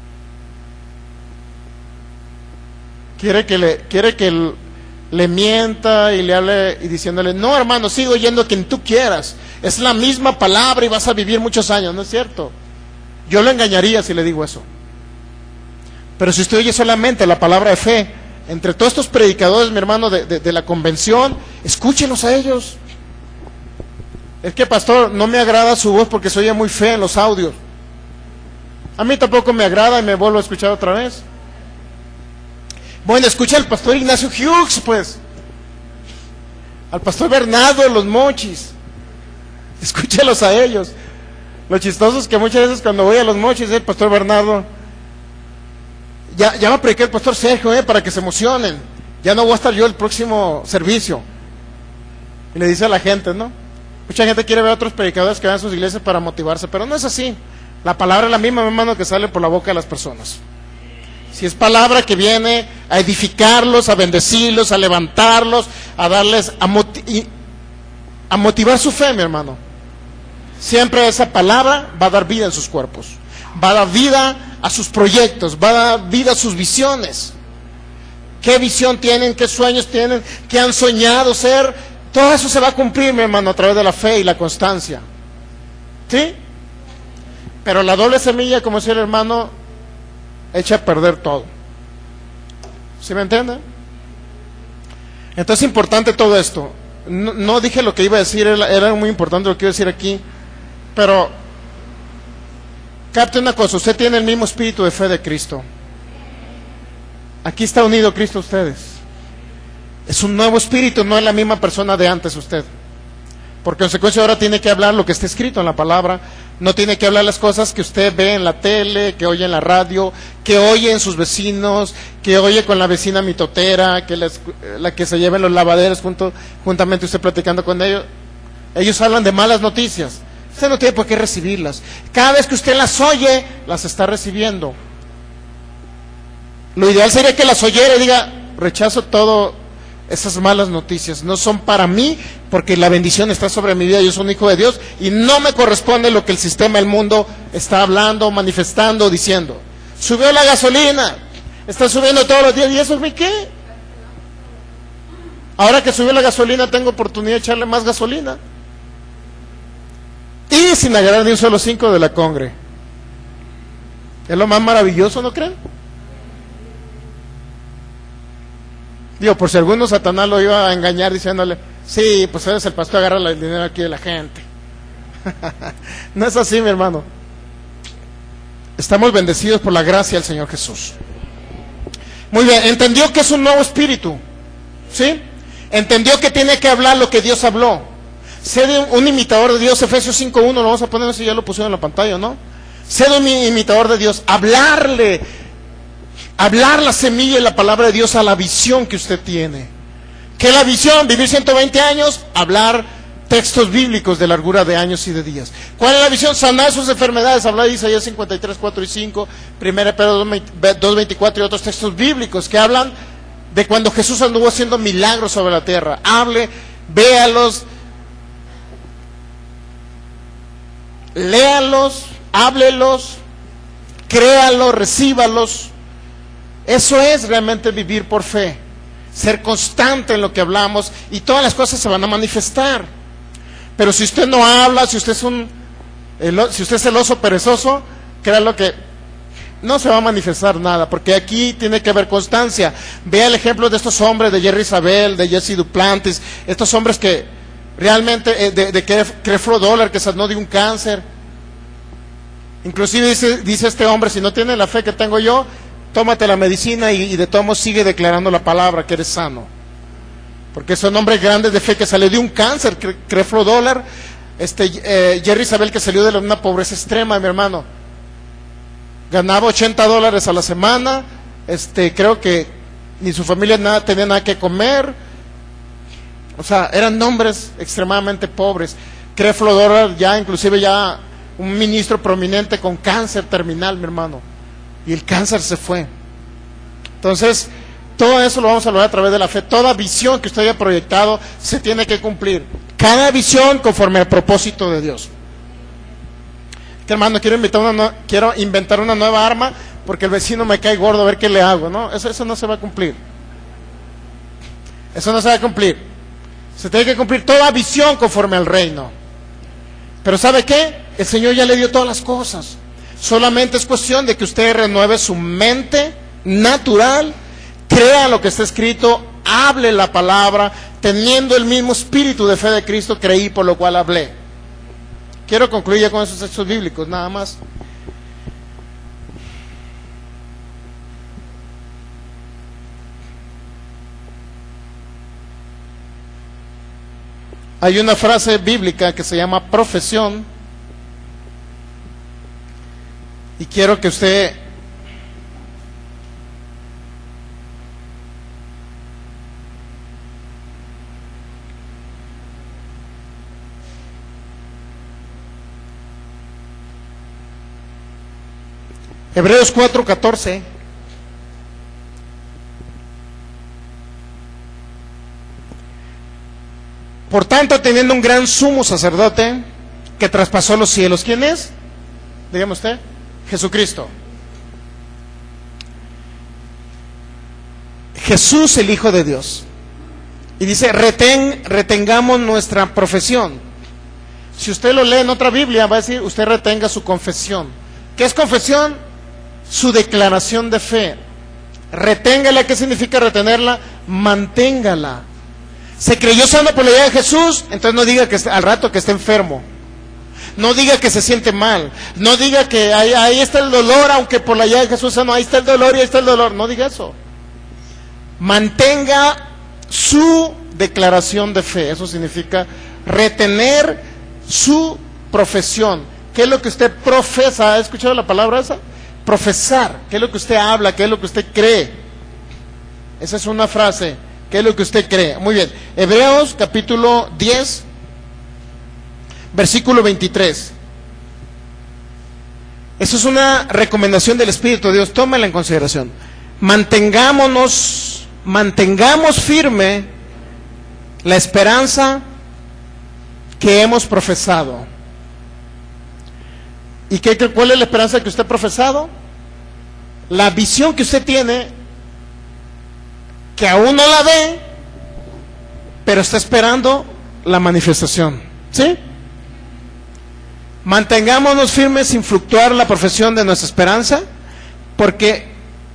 Quiere que le mienta y le hable y diciéndole, no hermano, sigo oyendo a quien tú quieras, es la misma palabra y vas a vivir muchos años. No es cierto. Yo lo engañaría si le digo eso. Pero si usted oye solamente la palabra de fe, entre todos estos predicadores, mi hermano, de la convención, escúchelos a ellos. Es que, pastor, no me agrada su voz porque se oye muy fea en los audios. A mí tampoco me agrada y me vuelvo a escuchar otra vez. Bueno, escucha al pastor Ignacio Hughes, pues. Al pastor Bernardo de los Mochis. Escúchelos a ellos. Lo chistoso es que muchas veces cuando voy a los Mochis, el pastor Bernardo, ya va a predicar el pastor Sergio, para que se emocionen. Ya no voy a estar yo el próximo servicio. Y le dice a la gente, ¿no? Mucha gente quiere ver a otros predicadores que van a sus iglesias para motivarse, pero no es así. La palabra es la misma, mi hermano, que sale por la boca de las personas. Si es palabra que viene a edificarlos, a bendecirlos, a levantarlos, a darles, a motivar su fe, mi hermano. Siempre esa palabra va a dar vida en sus cuerpos, va a dar vida a sus proyectos, va a dar vida a sus visiones. ¿Qué visión tienen? ¿Qué sueños tienen? ¿Qué han soñado ser? Todo eso se va a cumplir, mi hermano, a través de la fe y la constancia. ¿Sí? Pero la doble semilla, como decía el hermano, echa a perder todo. ¿Sí me entienden? Entonces es importante todo esto. No dije lo que iba a decir, era muy importante lo que iba a decir aquí, pero capte una cosa, usted tiene el mismo espíritu de fe de Cristo. Aquí está unido Cristo a ustedes. Es un nuevo espíritu, no es la misma persona de antes usted. Por consecuencia ahora tiene que hablar lo que está escrito en la palabra, no tiene que hablar las cosas que usted ve en la tele, que oye en la radio, que oye en sus vecinos, que oye con la vecina mitotera, que la que se lleva en los lavaderos juntamente usted platicando con ellos. Ellos hablan de malas noticias, usted no tiene por qué recibirlas. Cada vez que usted las oye, las está recibiendo. Lo ideal sería que las oyera y diga, rechazo todo. Esas malas noticias no son para mí, porque la bendición está sobre mi vida, yo soy un hijo de Dios y no me corresponde lo que el sistema del mundo está hablando, manifestando, diciendo. Subió la gasolina, está subiendo todos los días, ¿y eso es mi qué? Ahora que subió la gasolina tengo oportunidad de echarle más gasolina y sin agarrar ni un solo 5 de la congre. Es lo más maravilloso, ¿no creen? Digo, por si alguno Satanás lo iba a engañar diciéndole, sí, pues eres el pastor, agarra el dinero aquí de la gente. No es así, mi hermano. Estamos bendecidos por la gracia del Señor Jesús. Muy bien, entendió que es un nuevo espíritu, ¿sí? Entendió que tiene que hablar lo que Dios habló. Sé un imitador de Dios, Efesios 5:1, lo vamos a poner, si ya lo pusieron en la pantalla, ¿no? Sé un imitador de Dios, hablar la semilla y la palabra de Dios a la visión que usted tiene. ¿Qué es la visión? Vivir 120 años, hablar textos bíblicos de largura de años y de días. ¿Cuál es la visión? Sanar sus enfermedades, hablar de Isaías 53, 4 y 5, 1 Pedro 2, 24 y otros textos bíblicos que hablan de cuando Jesús anduvo haciendo milagros sobre la tierra. Hable, véalos, léalos, háblelos, créalos, recíbalos. Eso es realmente vivir por fe, ser constante en lo que hablamos y todas las cosas se van a manifestar. Pero si usted no habla, si usted es el oso perezoso, créalo que no se va a manifestar nada, porque aquí tiene que haber constancia. Vea el ejemplo de estos hombres, de Jerry Isabel, de Jesse Duplantis, estos hombres que realmente, de Creflo Dollar, que sanó de un cáncer. Inclusive dice este hombre, si no tiene la fe que tengo yo, tómate la medicina y de todos modos sigue declarando la palabra que eres sano. Porque son hombres grandes de fe que salió de un cáncer, Creflo Dollar, Jerry Isabel, que salió de una pobreza extrema, mi hermano. Ganaba $80 a la semana, creo que ni su familia tenía nada que comer. O sea, eran hombres extremadamente pobres. Creflo Dollar ya, inclusive ya un ministro prominente con cáncer terminal, mi hermano. Y el cáncer se fue. Entonces, todo eso lo vamos a lograr a través de la fe. Toda visión que usted haya proyectado se tiene que cumplir. Cada visión conforme al propósito de Dios. Que hermano, quiero inventar una nueva arma porque el vecino me cae gordo, a ver qué le hago, ¿no? Eso no se va a cumplir. Eso no se va a cumplir. Se tiene que cumplir toda visión conforme al reino. Pero ¿sabe qué? El Señor ya le dio todas las cosas. Solamente es cuestión de que usted renueve su mente natural, crea lo que está escrito, hable la palabra, teniendo el mismo espíritu de fe de Cristo, creí por lo cual hablé. Quiero concluir ya con esos textos bíblicos, nada más. Hay una frase bíblica que se llama profesión, y quiero que usted Hebreos 4:14. Por tanto, teniendo un gran sumo sacerdote que traspasó los cielos, ¿quién es? Dígame usted. Jesucristo. Jesús, el Hijo de Dios. Y dice, retengamos nuestra profesión. Si usted lo lee en otra Biblia, va a decir, usted retenga su confesión. ¿Qué es confesión? Su declaración de fe. Reténgala. ¿Qué significa retenerla? Manténgala. Se creyó sano por la llaga de Jesús, entonces no diga que al rato que esté enfermo. No diga que se siente mal. No diga que ahí está el dolor, aunque por la llaga de Jesús sano, ahí está el dolor y ahí está el dolor. No diga eso. Mantenga su declaración de fe. Eso significa retener su profesión. ¿Qué es lo que usted profesa? ¿Ha escuchado la palabra esa? Profesar. ¿Qué es lo que usted habla? ¿Qué es lo que usted cree? Esa es una frase. ¿Qué es lo que usted cree? Muy bien. Hebreos capítulo 10, versículo 23. Eso es una recomendación del Espíritu de Dios. Tómala en consideración. Mantengamos firme la esperanza que hemos profesado. ¿Y cuál es la esperanza que usted ha profesado? La visión que usted tiene, que aún no la ve, pero está esperando la manifestación. ¿Sí? Mantengámonos firmes sin fluctuar la profesión de nuestra esperanza, porque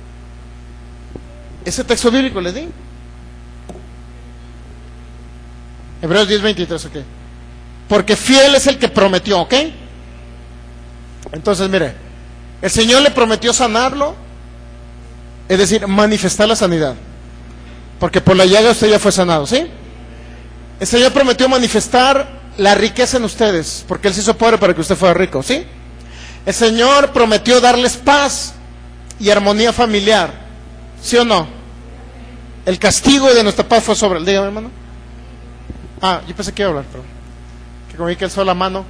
ese texto bíblico le di. Hebreos 10:23, ok. Porque fiel es el que prometió, ok. Entonces, mire, el Señor le prometió sanarlo, es decir, manifestar la sanidad. Porque por la llaga usted ya fue sanado, ¿sí? El Señor prometió manifestar la riqueza en ustedes, porque Él se hizo pobre para que usted fuera rico, ¿sí? El Señor prometió darles paz y armonía familiar, ¿sí o no? El castigo de nuestra paz fue sobre él. Dígame, hermano. Yo pensé que iba a hablar, pero que como vi que alzó la mano.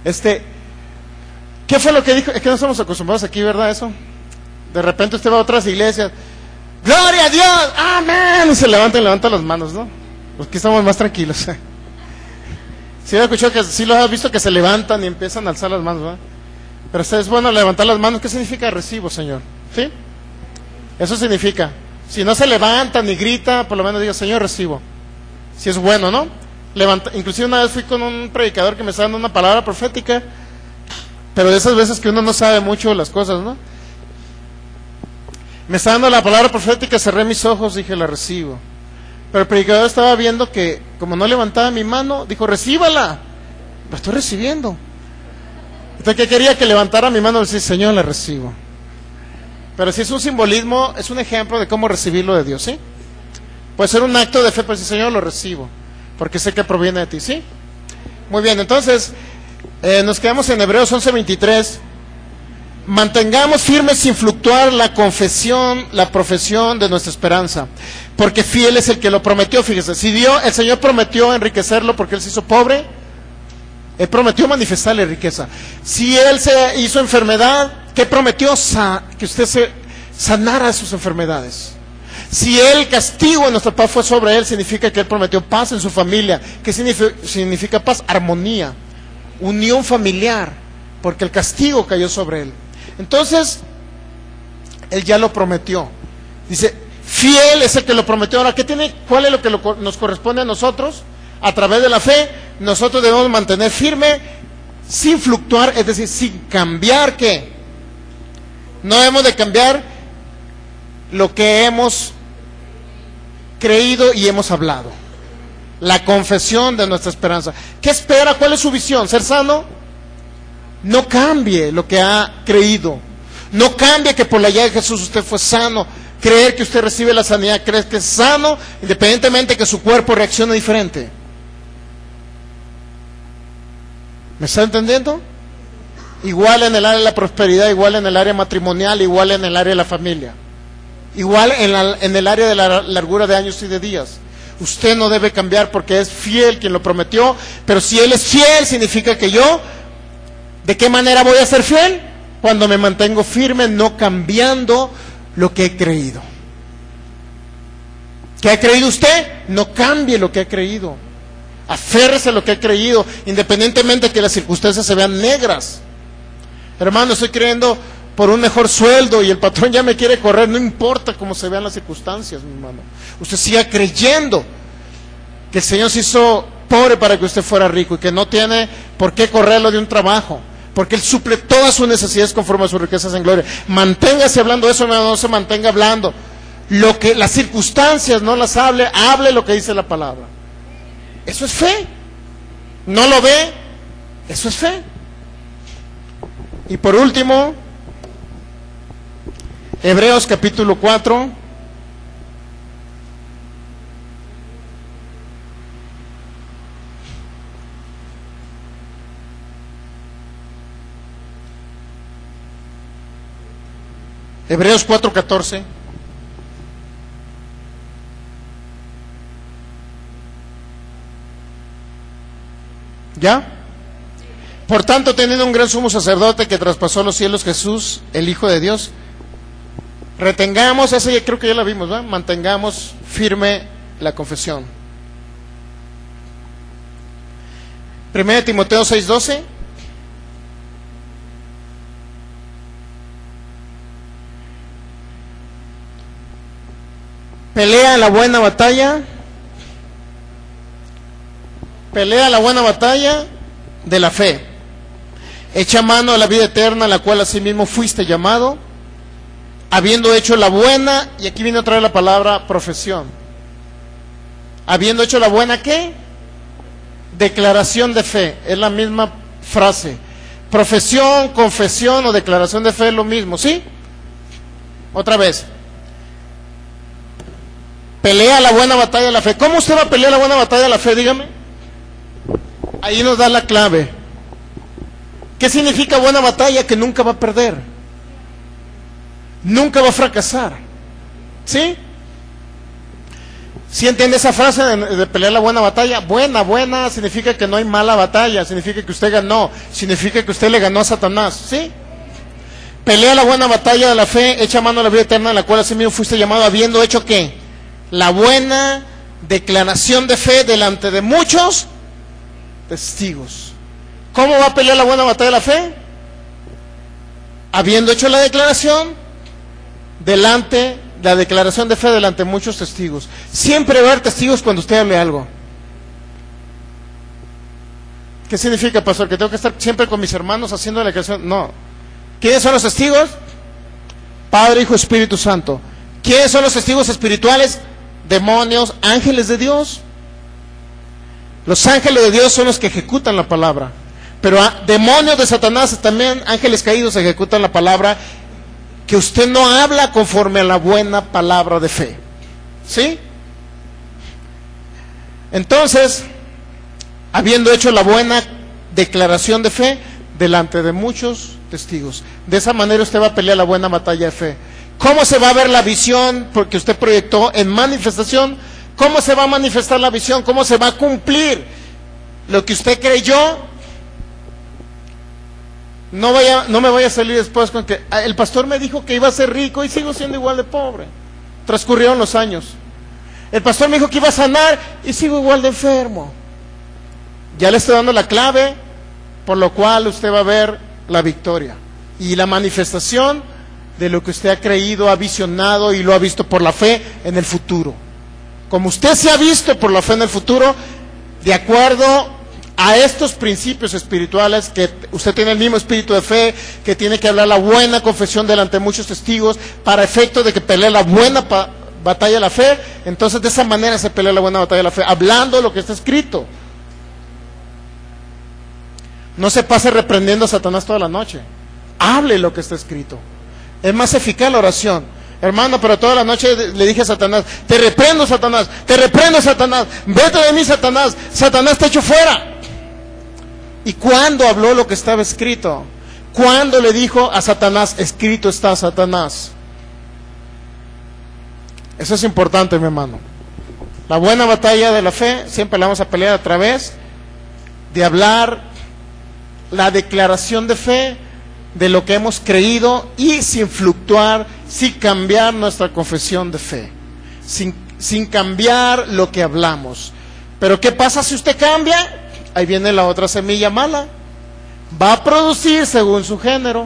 ¿Qué fue lo que dijo? Es que no estamos acostumbrados aquí, ¿verdad? Eso. De repente usted va a otras iglesias. ¡Gloria a Dios! ¡Amén! Y se levanta las manos, ¿no? Los que estamos más tranquilos. Sí, he escuchado que sí los has visto que se levantan y empiezan a alzar las manos, ¿verdad? Pero es bueno levantar las manos. ¿Qué significa recibo, Señor? ¿Sí? Eso significa. Si no se levanta ni grita, por lo menos diga, Señor, recibo. Si es bueno, ¿no? Inclusive una vez fui con un predicador que me estaba dando una palabra profética, pero de esas veces que uno no sabe mucho las cosas, ¿no? Me estaba dando la palabra profética, cerré mis ojos, dije, la recibo. Pero el predicador estaba viendo que, como no levantaba mi mano, dijo, recíbala. La estoy recibiendo. Entonces, ¿qué quería? Que levantara mi mano y decir, Señor, la recibo. Pero si es un simbolismo, es un ejemplo de cómo recibirlo de Dios, ¿sí? Puede ser un acto de fe, pero decir, Señor, lo recibo, porque sé que proviene de ti, ¿sí? Muy bien, entonces, nos quedamos en Hebreos 11:23. Mantengamos firmes sin fluctuar la confesión, la profesión de nuestra esperanza, porque fiel es el que lo prometió. Fíjese, si el Señor prometió enriquecerlo porque Él se hizo pobre, Él prometió manifestarle riqueza. Si Él se hizo enfermedad, ¿qué prometió? Que usted se sanara sus enfermedades. Si el castigo en nuestra paz fue sobre Él, significa que Él prometió paz en su familia. ¿Qué significa paz? Armonía, unión familiar, porque el castigo cayó sobre Él. Entonces, Él ya lo prometió. Dice, fiel es el que lo prometió. Ahora, ¿cuál es lo que nos corresponde a nosotros? A través de la fe, nosotros debemos mantener firme, sin fluctuar, es decir, sin cambiar. ¿Qué? No debemos de cambiar lo que hemos creído y hemos hablado. La confesión de nuestra esperanza. ¿Qué espera? ¿Cuál es su visión? ¿Ser sano? No cambie lo que ha creído. No cambie que por la llaga de Jesús usted fue sano. Creer que usted recibe la sanidad, creer que es sano, independientemente que su cuerpo reaccione diferente. ¿Me está entendiendo? Igual en el área de la prosperidad, igual en el área matrimonial, igual en el área de la familia, igual en el área de la largura de años y de días. Usted no debe cambiar porque es fiel quien lo prometió, pero si Él es fiel, significa que yo, ¿de qué manera voy a ser fiel? Cuando me mantengo firme, no cambiando lo que he creído. ¿Qué ha creído usted? No cambie lo que ha creído. Aférrese a lo que ha creído, independientemente de que las circunstancias se vean negras. Hermano, estoy creyendo por un mejor sueldo y el patrón ya me quiere correr, no importa cómo se vean las circunstancias, mi hermano. Usted siga creyendo. que el Señor se hizo pobre para que usted fuera rico y que no tiene por qué correrlo de un trabajo, porque Él suple todas sus necesidades conforme a sus riquezas en gloria. Manténgase hablando de eso, no se mantenga hablando lo que las circunstancias no las hable lo que dice la palabra. Eso es fe. ¿No lo ve? Eso es fe. Y por último, Hebreos capítulo 4. Hebreos 4:14. ¿Ya? Por tanto, teniendo un gran sumo sacerdote que traspasó los cielos, Jesús, el Hijo de Dios, retengamos, esa creo que ya la vimos, ¿verdad? Mantengamos firme la confesión. 1 Timoteo 6:12. Pelea la buena batalla. Pelea la buena batalla de la fe. Echa mano a la vida eterna, a la cual asimismo fuiste llamado, habiendo hecho la buena, y aquí viene otra vez la palabra profesión. Habiendo hecho la buena, ¿qué? Declaración de fe. Es la misma frase. Profesión, confesión o declaración de fe es lo mismo, ¿sí? Otra vez. Pelea la buena batalla de la fe. ¿Cómo usted va a pelear la buena batalla de la fe? Dígame. Ahí nos da la clave. ¿Qué significa buena batalla? Que nunca va a perder. Nunca va a fracasar. ¿Sí? ¿Sí entiende esa frase de pelear la buena batalla? Buena significa que no hay mala batalla. Significa que usted ganó. Significa que usted le ganó a Satanás. ¿Sí? Pelea la buena batalla de la fe. Echa mano a la vida eterna, en la cual así mismo fuiste llamado, habiendo hecho ¿qué? La buena declaración de fe delante de muchos testigos. ¿Cómo va a pelear la buena batalla de la fe? Habiendo hecho la declaración de fe delante de muchos testigos. Siempre va a haber testigos cuando usted hable algo. ¿Qué significa, pastor? ¿Que tengo que estar siempre con mis hermanos haciendo la declaración? No. ¿Quiénes son los testigos? Padre, Hijo, Espíritu Santo. ¿Quiénes son los testigos espirituales? Demonios, ángeles de Dios. Los ángeles de Dios son los que ejecutan la palabra. Pero demonios de Satanás, también ángeles caídos, ejecutan la palabra, que usted no habla conforme a la buena palabra de fe. ¿Sí? Entonces, habiendo hecho la buena declaración de fe delante de muchos testigos, de esa manera usted va a pelear la buena batalla de fe. ¿Cómo se va a ver la visión porque usted proyectó en manifestación? ¿Cómo se va a manifestar la visión? ¿Cómo se va a cumplir lo que usted creyó? No me vaya a salir después con que el pastor me dijo que iba a ser rico y sigo siendo igual de pobre. Transcurrieron los años. El pastor me dijo que iba a sanar y sigo igual de enfermo. Ya le estoy dando la clave por lo cual usted va a ver la victoria y la manifestación de lo que usted ha creído, ha visionado y lo ha visto por la fe en el futuro. Como usted se ha visto por la fe en el futuro, de acuerdo a estos principios espirituales, que usted tiene el mismo espíritu de fe, que tiene que hablar la buena confesión delante de muchos testigos, para efecto de que pelee la buena batalla de la fe. Entonces de esa manera se pelea la buena batalla de la fe, hablando lo que está escrito. No se pase reprendiendo a Satanás toda la noche. Hable lo que está escrito. Es más eficaz la oración. Hermano, pero toda la noche le dije a Satanás, te reprendo Satanás, vete de mí Satanás, Satanás te echo fuera. ¿Y cuándo habló lo que estaba escrito? ¿Cuándo le dijo a Satanás, escrito está Satanás? Eso es importante, mi hermano. La buena batalla de la fe siempre la vamos a pelear a través de hablar la declaración de fe de lo que hemos creído y sin fluctuar, sin cambiar nuestra confesión de fe, sin cambiar lo que hablamos. Pero ¿qué pasa si usted cambia? Ahí viene la otra semilla mala. Va a producir según su género.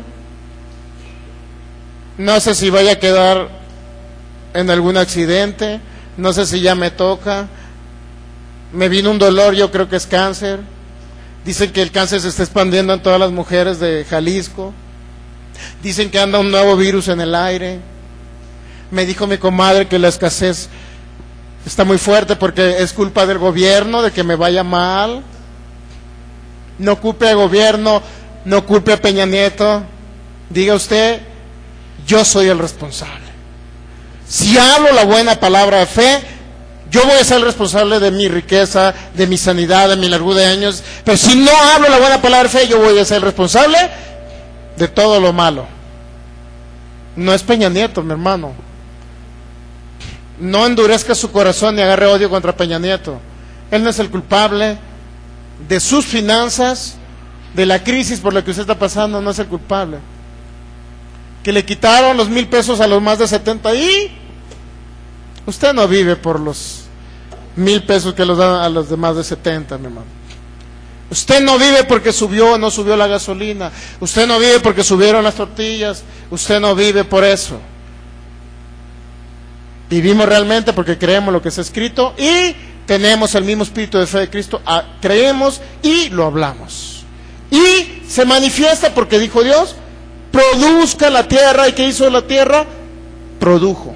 No sé si vaya a quedar en algún accidente, no sé si ya me toca, me vino un dolor, yo creo que es cáncer. Dicen que el cáncer se está expandiendo en todas las mujeres de Jalisco. Dicen que anda un nuevo virus en el aire. Me dijo mi comadre que la escasez está muy fuerte porque es culpa del gobierno, de que me vaya mal. No culpe al gobierno, no culpe a Peña Nieto. Diga usted, yo soy el responsable. Si hablo la buena palabra de fe, yo voy a ser el responsable de mi riqueza, de mi sanidad, de mi largura de años. Pero si no hablo la buena palabra de fe, yo voy a ser el responsable de todo lo malo. No es Peña Nieto, mi hermano. No endurezca su corazón ni agarre odio contra Peña Nieto. Él no es el culpable de sus finanzas, de la crisis por la que usted está pasando, no es el culpable. Que le quitaron los 1,000 pesos a los más de 70 y usted no vive por los 1,000 pesos que los dan a los de más de 70, mi hermano. Usted no vive porque subió o no subió la gasolina. Usted no vive porque subieron las tortillas. Usted no vive por eso. Vivimos realmente porque creemos lo que está escrito y tenemos el mismo espíritu de fe de Cristo. Creemos y lo hablamos. Y se manifiesta porque dijo Dios, produzca la tierra. ¿Y qué hizo la tierra? Produjo.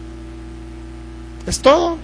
Es todo.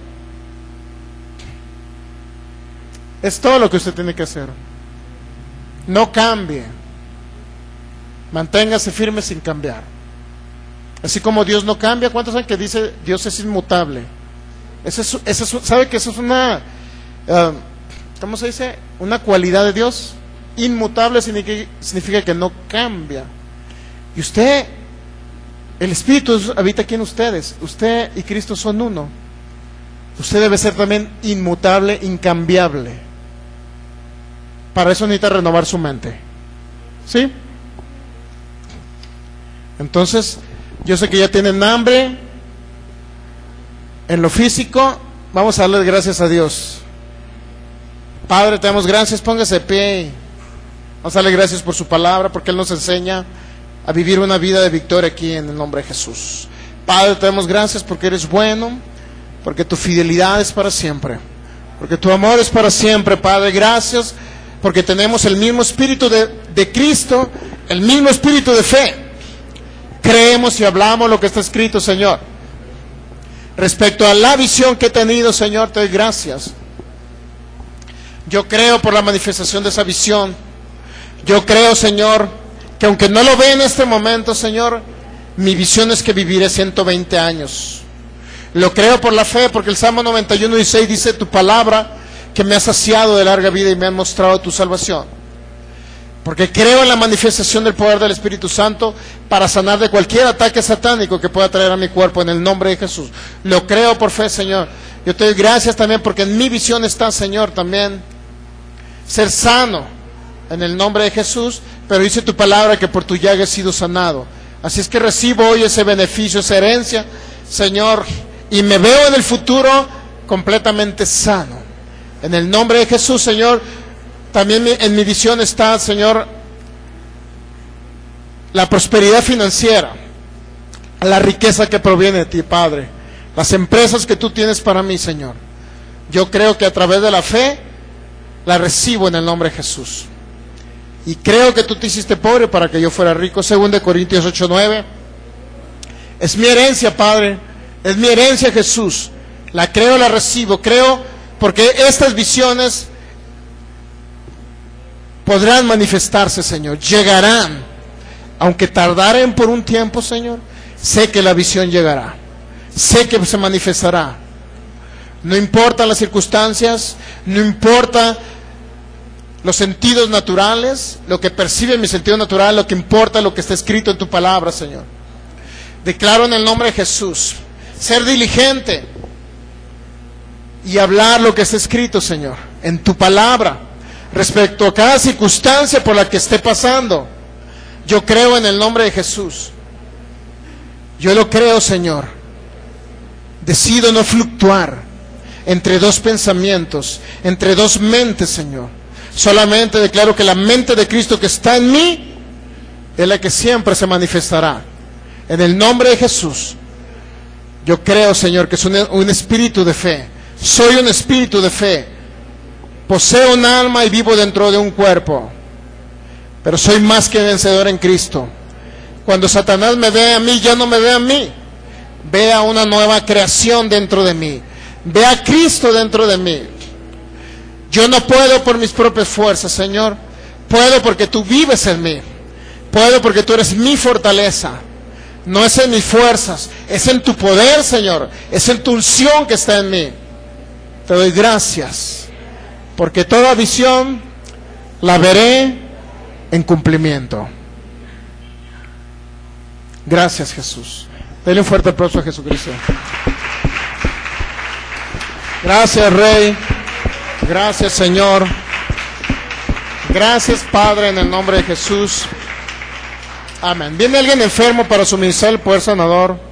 Es todo lo que usted tiene que hacer. No cambie. Manténgase firme sin cambiar. Así como Dios no cambia. ¿Cuántos saben que dice Dios es inmutable? ¿Sabe que eso es una, ¿cómo se dice? Una cualidad de Dios. Inmutable significa que no cambia. Y usted, el Espíritu habita aquí en ustedes. Usted y Cristo son uno. Usted debe ser también inmutable, incambiable. Para eso necesita renovar su mente. ¿Sí? Entonces, yo sé que ya tienen hambre en lo físico. Vamos a darle gracias a Dios. Padre, te damos gracias. Póngase de pie. Vamos a darle gracias por su palabra, porque Él nos enseña a vivir una vida de victoria aquí en el nombre de Jesús. Padre, te damos gracias porque eres bueno, porque tu fidelidad es para siempre, porque tu amor es para siempre. Padre, gracias porque tenemos el mismo espíritu de Cristo, el mismo espíritu de fe. Creemos y hablamos lo que está escrito, Señor. Respecto a la visión que he tenido, Señor, te doy gracias. Yo creo por la manifestación de esa visión. Yo creo, Señor, que aunque no lo ve en este momento, Señor, mi visión es que viviré 120 años. Lo creo por la fe, porque el Salmo 91:16 dice tu palabra, que me has saciado de larga vida y me has mostrado tu salvación. Porque creo en la manifestación del poder del Espíritu Santo para sanar de cualquier ataque satánico que pueda traer a mi cuerpo en el nombre de Jesús. Lo creo por fe, Señor. Yo te doy gracias también porque en mi visión está, Señor, también ser sano en el nombre de Jesús, pero dice tu palabra que por tu llaga he sido sanado. Así es que recibo hoy ese beneficio, esa herencia, Señor, y me veo en el futuro completamente sano. En el nombre de Jesús, Señor, también en mi visión está, Señor, la prosperidad financiera, la riqueza que proviene de ti, Padre, las empresas que tú tienes para mí, Señor. Yo creo que a través de la fe la recibo en el nombre de Jesús. Y creo que tú te hiciste pobre para que yo fuera rico. 2 Corintios 8:9. Es mi herencia, Padre. Es mi herencia, Jesús. La creo, la recibo. Creo porque estas visiones podrán manifestarse, Señor. Llegarán. Aunque tardaren por un tiempo, Señor, sé que la visión llegará. Sé que se manifestará. No importa las circunstancias, no importa los sentidos naturales, lo que percibe mi sentido natural, lo que importa, lo que está escrito en tu palabra, Señor. Declaro en el nombre de Jesús, ser diligente y hablar lo que está escrito, Señor, en tu palabra, respecto a cada circunstancia por la que esté pasando. Yo creo en el nombre de Jesús. Yo lo creo, Señor. Decido no fluctuar entre dos pensamientos, entre dos mentes, Señor. Solamente declaro que la mente de Cristo que está en mí es la que siempre se manifestará. En el nombre de Jesús, yo creo, Señor, que es un espíritu de fe. Soy un espíritu de fe. Poseo un alma y vivo dentro de un cuerpo, pero soy más que vencedor en Cristo. Cuando Satanás me ve a mí, ya no me ve a mí, ve a una nueva creación dentro de mí, ve a Cristo dentro de mí. Yo no puedo por mis propias fuerzas, Señor, puedo porque tú vives en mí, puedo porque tú eres mi fortaleza. No es en mis fuerzas, es en tu poder, Señor, es en tu unción que está en mí. Te doy gracias, porque toda visión la veré en cumplimiento. Gracias, Jesús. Dale un fuerte aplauso a Jesucristo. Gracias, Rey. Gracias, Señor. Gracias, Padre, en el nombre de Jesús. Amén. ¿Viene alguien enfermo para suministrar el poder sanador?